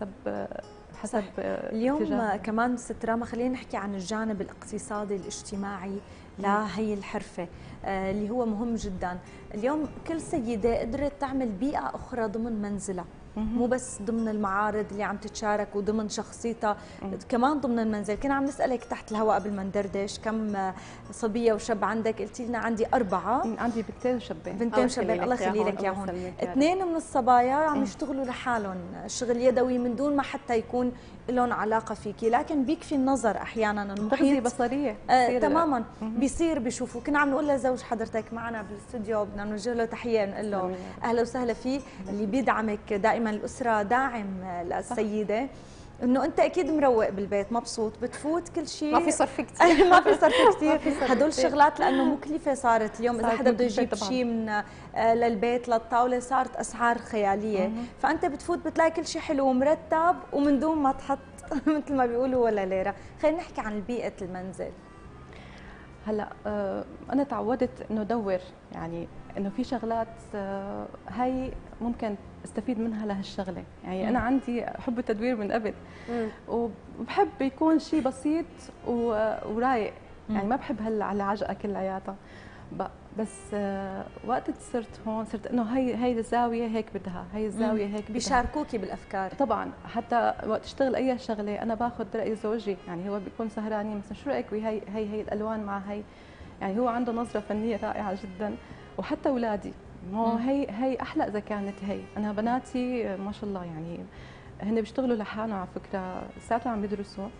حسب اليوم اتجاه. كمان ست راما خلينا نحكي عن الجانب الاقتصادي الاجتماعي لهي الحرفه اللي هو مهم جدا. اليوم كل سيده قدرت تعمل بيئه اخرى ضمن منزلها، مو بس ضمن المعارض اللي عم تتشارك وضمن شخصيتها، كمان ضمن المنزل. كنا عم نسألك تحت الهواء قبل ما ندردش كم صبية وشاب عندك؟ قلتي لنا عندي 4. عندي بنتين وشابين. بنتين وشابين، الله يخلي لك اياهم. 2 من الصبايا عم يشتغلوا لحالهم شغل يدوي من دون ما حتى يكون لهم علاقة فيكي، لكن بيكفي النظر احيانا، المحيط بصريه تماما بيصير بيشوفوا. كنا عم نقول لزوج حضرتك معنا بالاستوديو، بدنا نوجه له تحية، نقول له اهلا وسهلا فيه، اللي بيدعمك دائما، الأسرة داعم للسيدة، انه انت اكيد مروق بالبيت، مبسوط، بتفوت كل شيء، ما في صرف كثير ما في صرف كثير. هدول الشغلات لانه مكلفه صارت اليوم، اذا حدا بده يجيب شيء من للبيت للطاوله صارت اسعار خياليه، فانت بتفوت بتلاقي كل شيء حلو ومرتب ومن دون ما تحط مثل ما بيقولوا ولا ليره. خلينا نحكي عن بيئه المنزل. هلا انا تعودت انه ادور يعني، انه في شغلات هاي ممكن استفيد منها لهالشغله يعني. انا عندي حب التدوير من قبل، وبحب يكون شيء بسيط ورايق يعني، ما بحب هالعجقه كلياتها. بس وقت صرت هون صرت انه هي الزاويه هيك بدها، هي الزاويه هيك بدها. بيشاركوكي بالافكار طبعا، حتى وقت اشتغل اي شغله انا باخذ راي زوجي يعني، هو بيكون سهراني مثلا شو رايك بهي الالوان مع هي يعني، هو عنده نظره فنيه رائعه جدا. وحتى اولادي هي احلى اذا كانت هي. انا بناتي ما شاء الله يعني هن بيشتغلوا لحالهم على فكره، لساتهم عم يدرسوا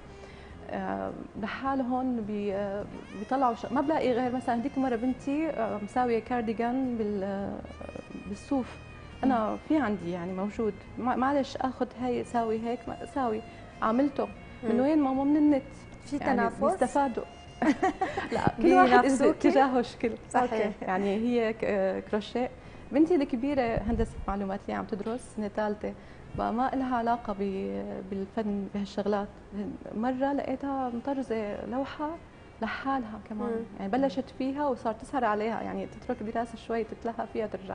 لحالهم، بيطلعوا ما بلاقي غير مثلا هذيك مره بنتي مساويه كارديجان بالصوف، انا في عندي يعني موجود، معلش اخذ هي ساوي هيك، ساوي عملته من وين ماما؟ من النت. في تنافس يعني بيستفادوا لا كل واحد اتجاهه شكل صحيح يعني. هي كروشيه. بنتي الكبيره هندسه معلومات اللي عم تدرس سنه ثالثه، ما لها علاقه بالفن بهالشغلات. مره لقيتها مطرزه لوحه لحالها كمان يعني، بلشت فيها وصارت تسهر عليها يعني، تترك دراسه شوي تتلهى فيها ترجع.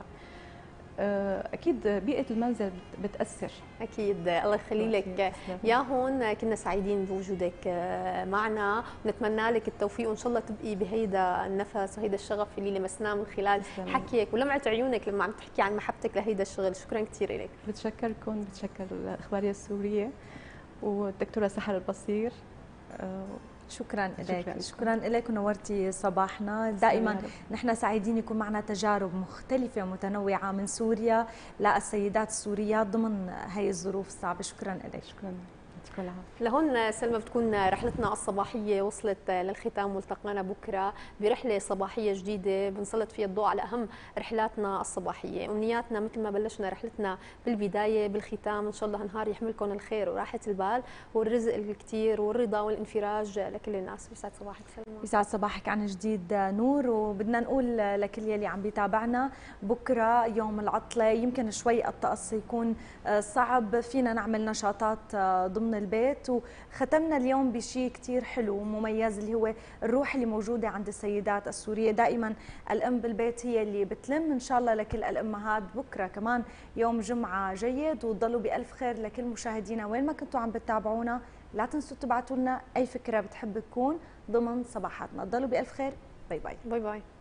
اكيد بيئه المنزل بتاثر. اكيد، الله يخلي لك يا هون. كنا سعيدين بوجودك معنا، ونتمنى لك التوفيق، وان شاء الله تبقي بهيدا النفس وهيدا الشغف اللي لمسناه من خلال حكيك ولمعه عيونك لما عم تحكي عن محبتك لهيدا الشغل. شكرا كثير لك. بتشكركم، بتشكر الاخباريه السوريه والدكتوره سحر البصير، شكرا لك، شكرا لك ونورتي صباحنا. دائما نحن سعيدين يكون معنا تجارب مختلفة ومتنوعة من سوريا للسيدات السوريات ضمن هي الظروف الصعبة. شكرا لك. شكرا. لهون سلمى بتكون رحلتنا الصباحية وصلت للختام، والتقينا بكرة برحلة صباحية جديدة بنسلط فيها الضوء على أهم رحلاتنا الصباحية. أمنياتنا مثل ما بلشنا رحلتنا بالبداية بالختام إن شاء الله نهار يحملكم الخير وراحة البال والرزق الكثير والرضا والانفراج لكل الناس. يسعد صباحك سلمى. يسعد صباحك عن جديد نور. وبدنا نقول لكل يلي عم بيتابعنا بكرة يوم العطلة، يمكن شوي الطقس يكون صعب، فينا نعمل نشاطات ضمن البيت. وختمنا اليوم بشيء كتير حلو ومميز اللي هو الروح اللي موجودة عند السيدات السورية. دائما الأم بالبيت هي اللي بتلم. إن شاء الله لكل الأمهات بكرة كمان يوم جمعة جيد، وتضلوا بألف خير لكل مشاهدينا وين ما كنتوا عم بتتابعونا. لا تنسوا تبعتوا لنا أي فكرة بتحب تكون ضمن صباحاتنا. تضلوا بألف خير. باي باي. باي باي.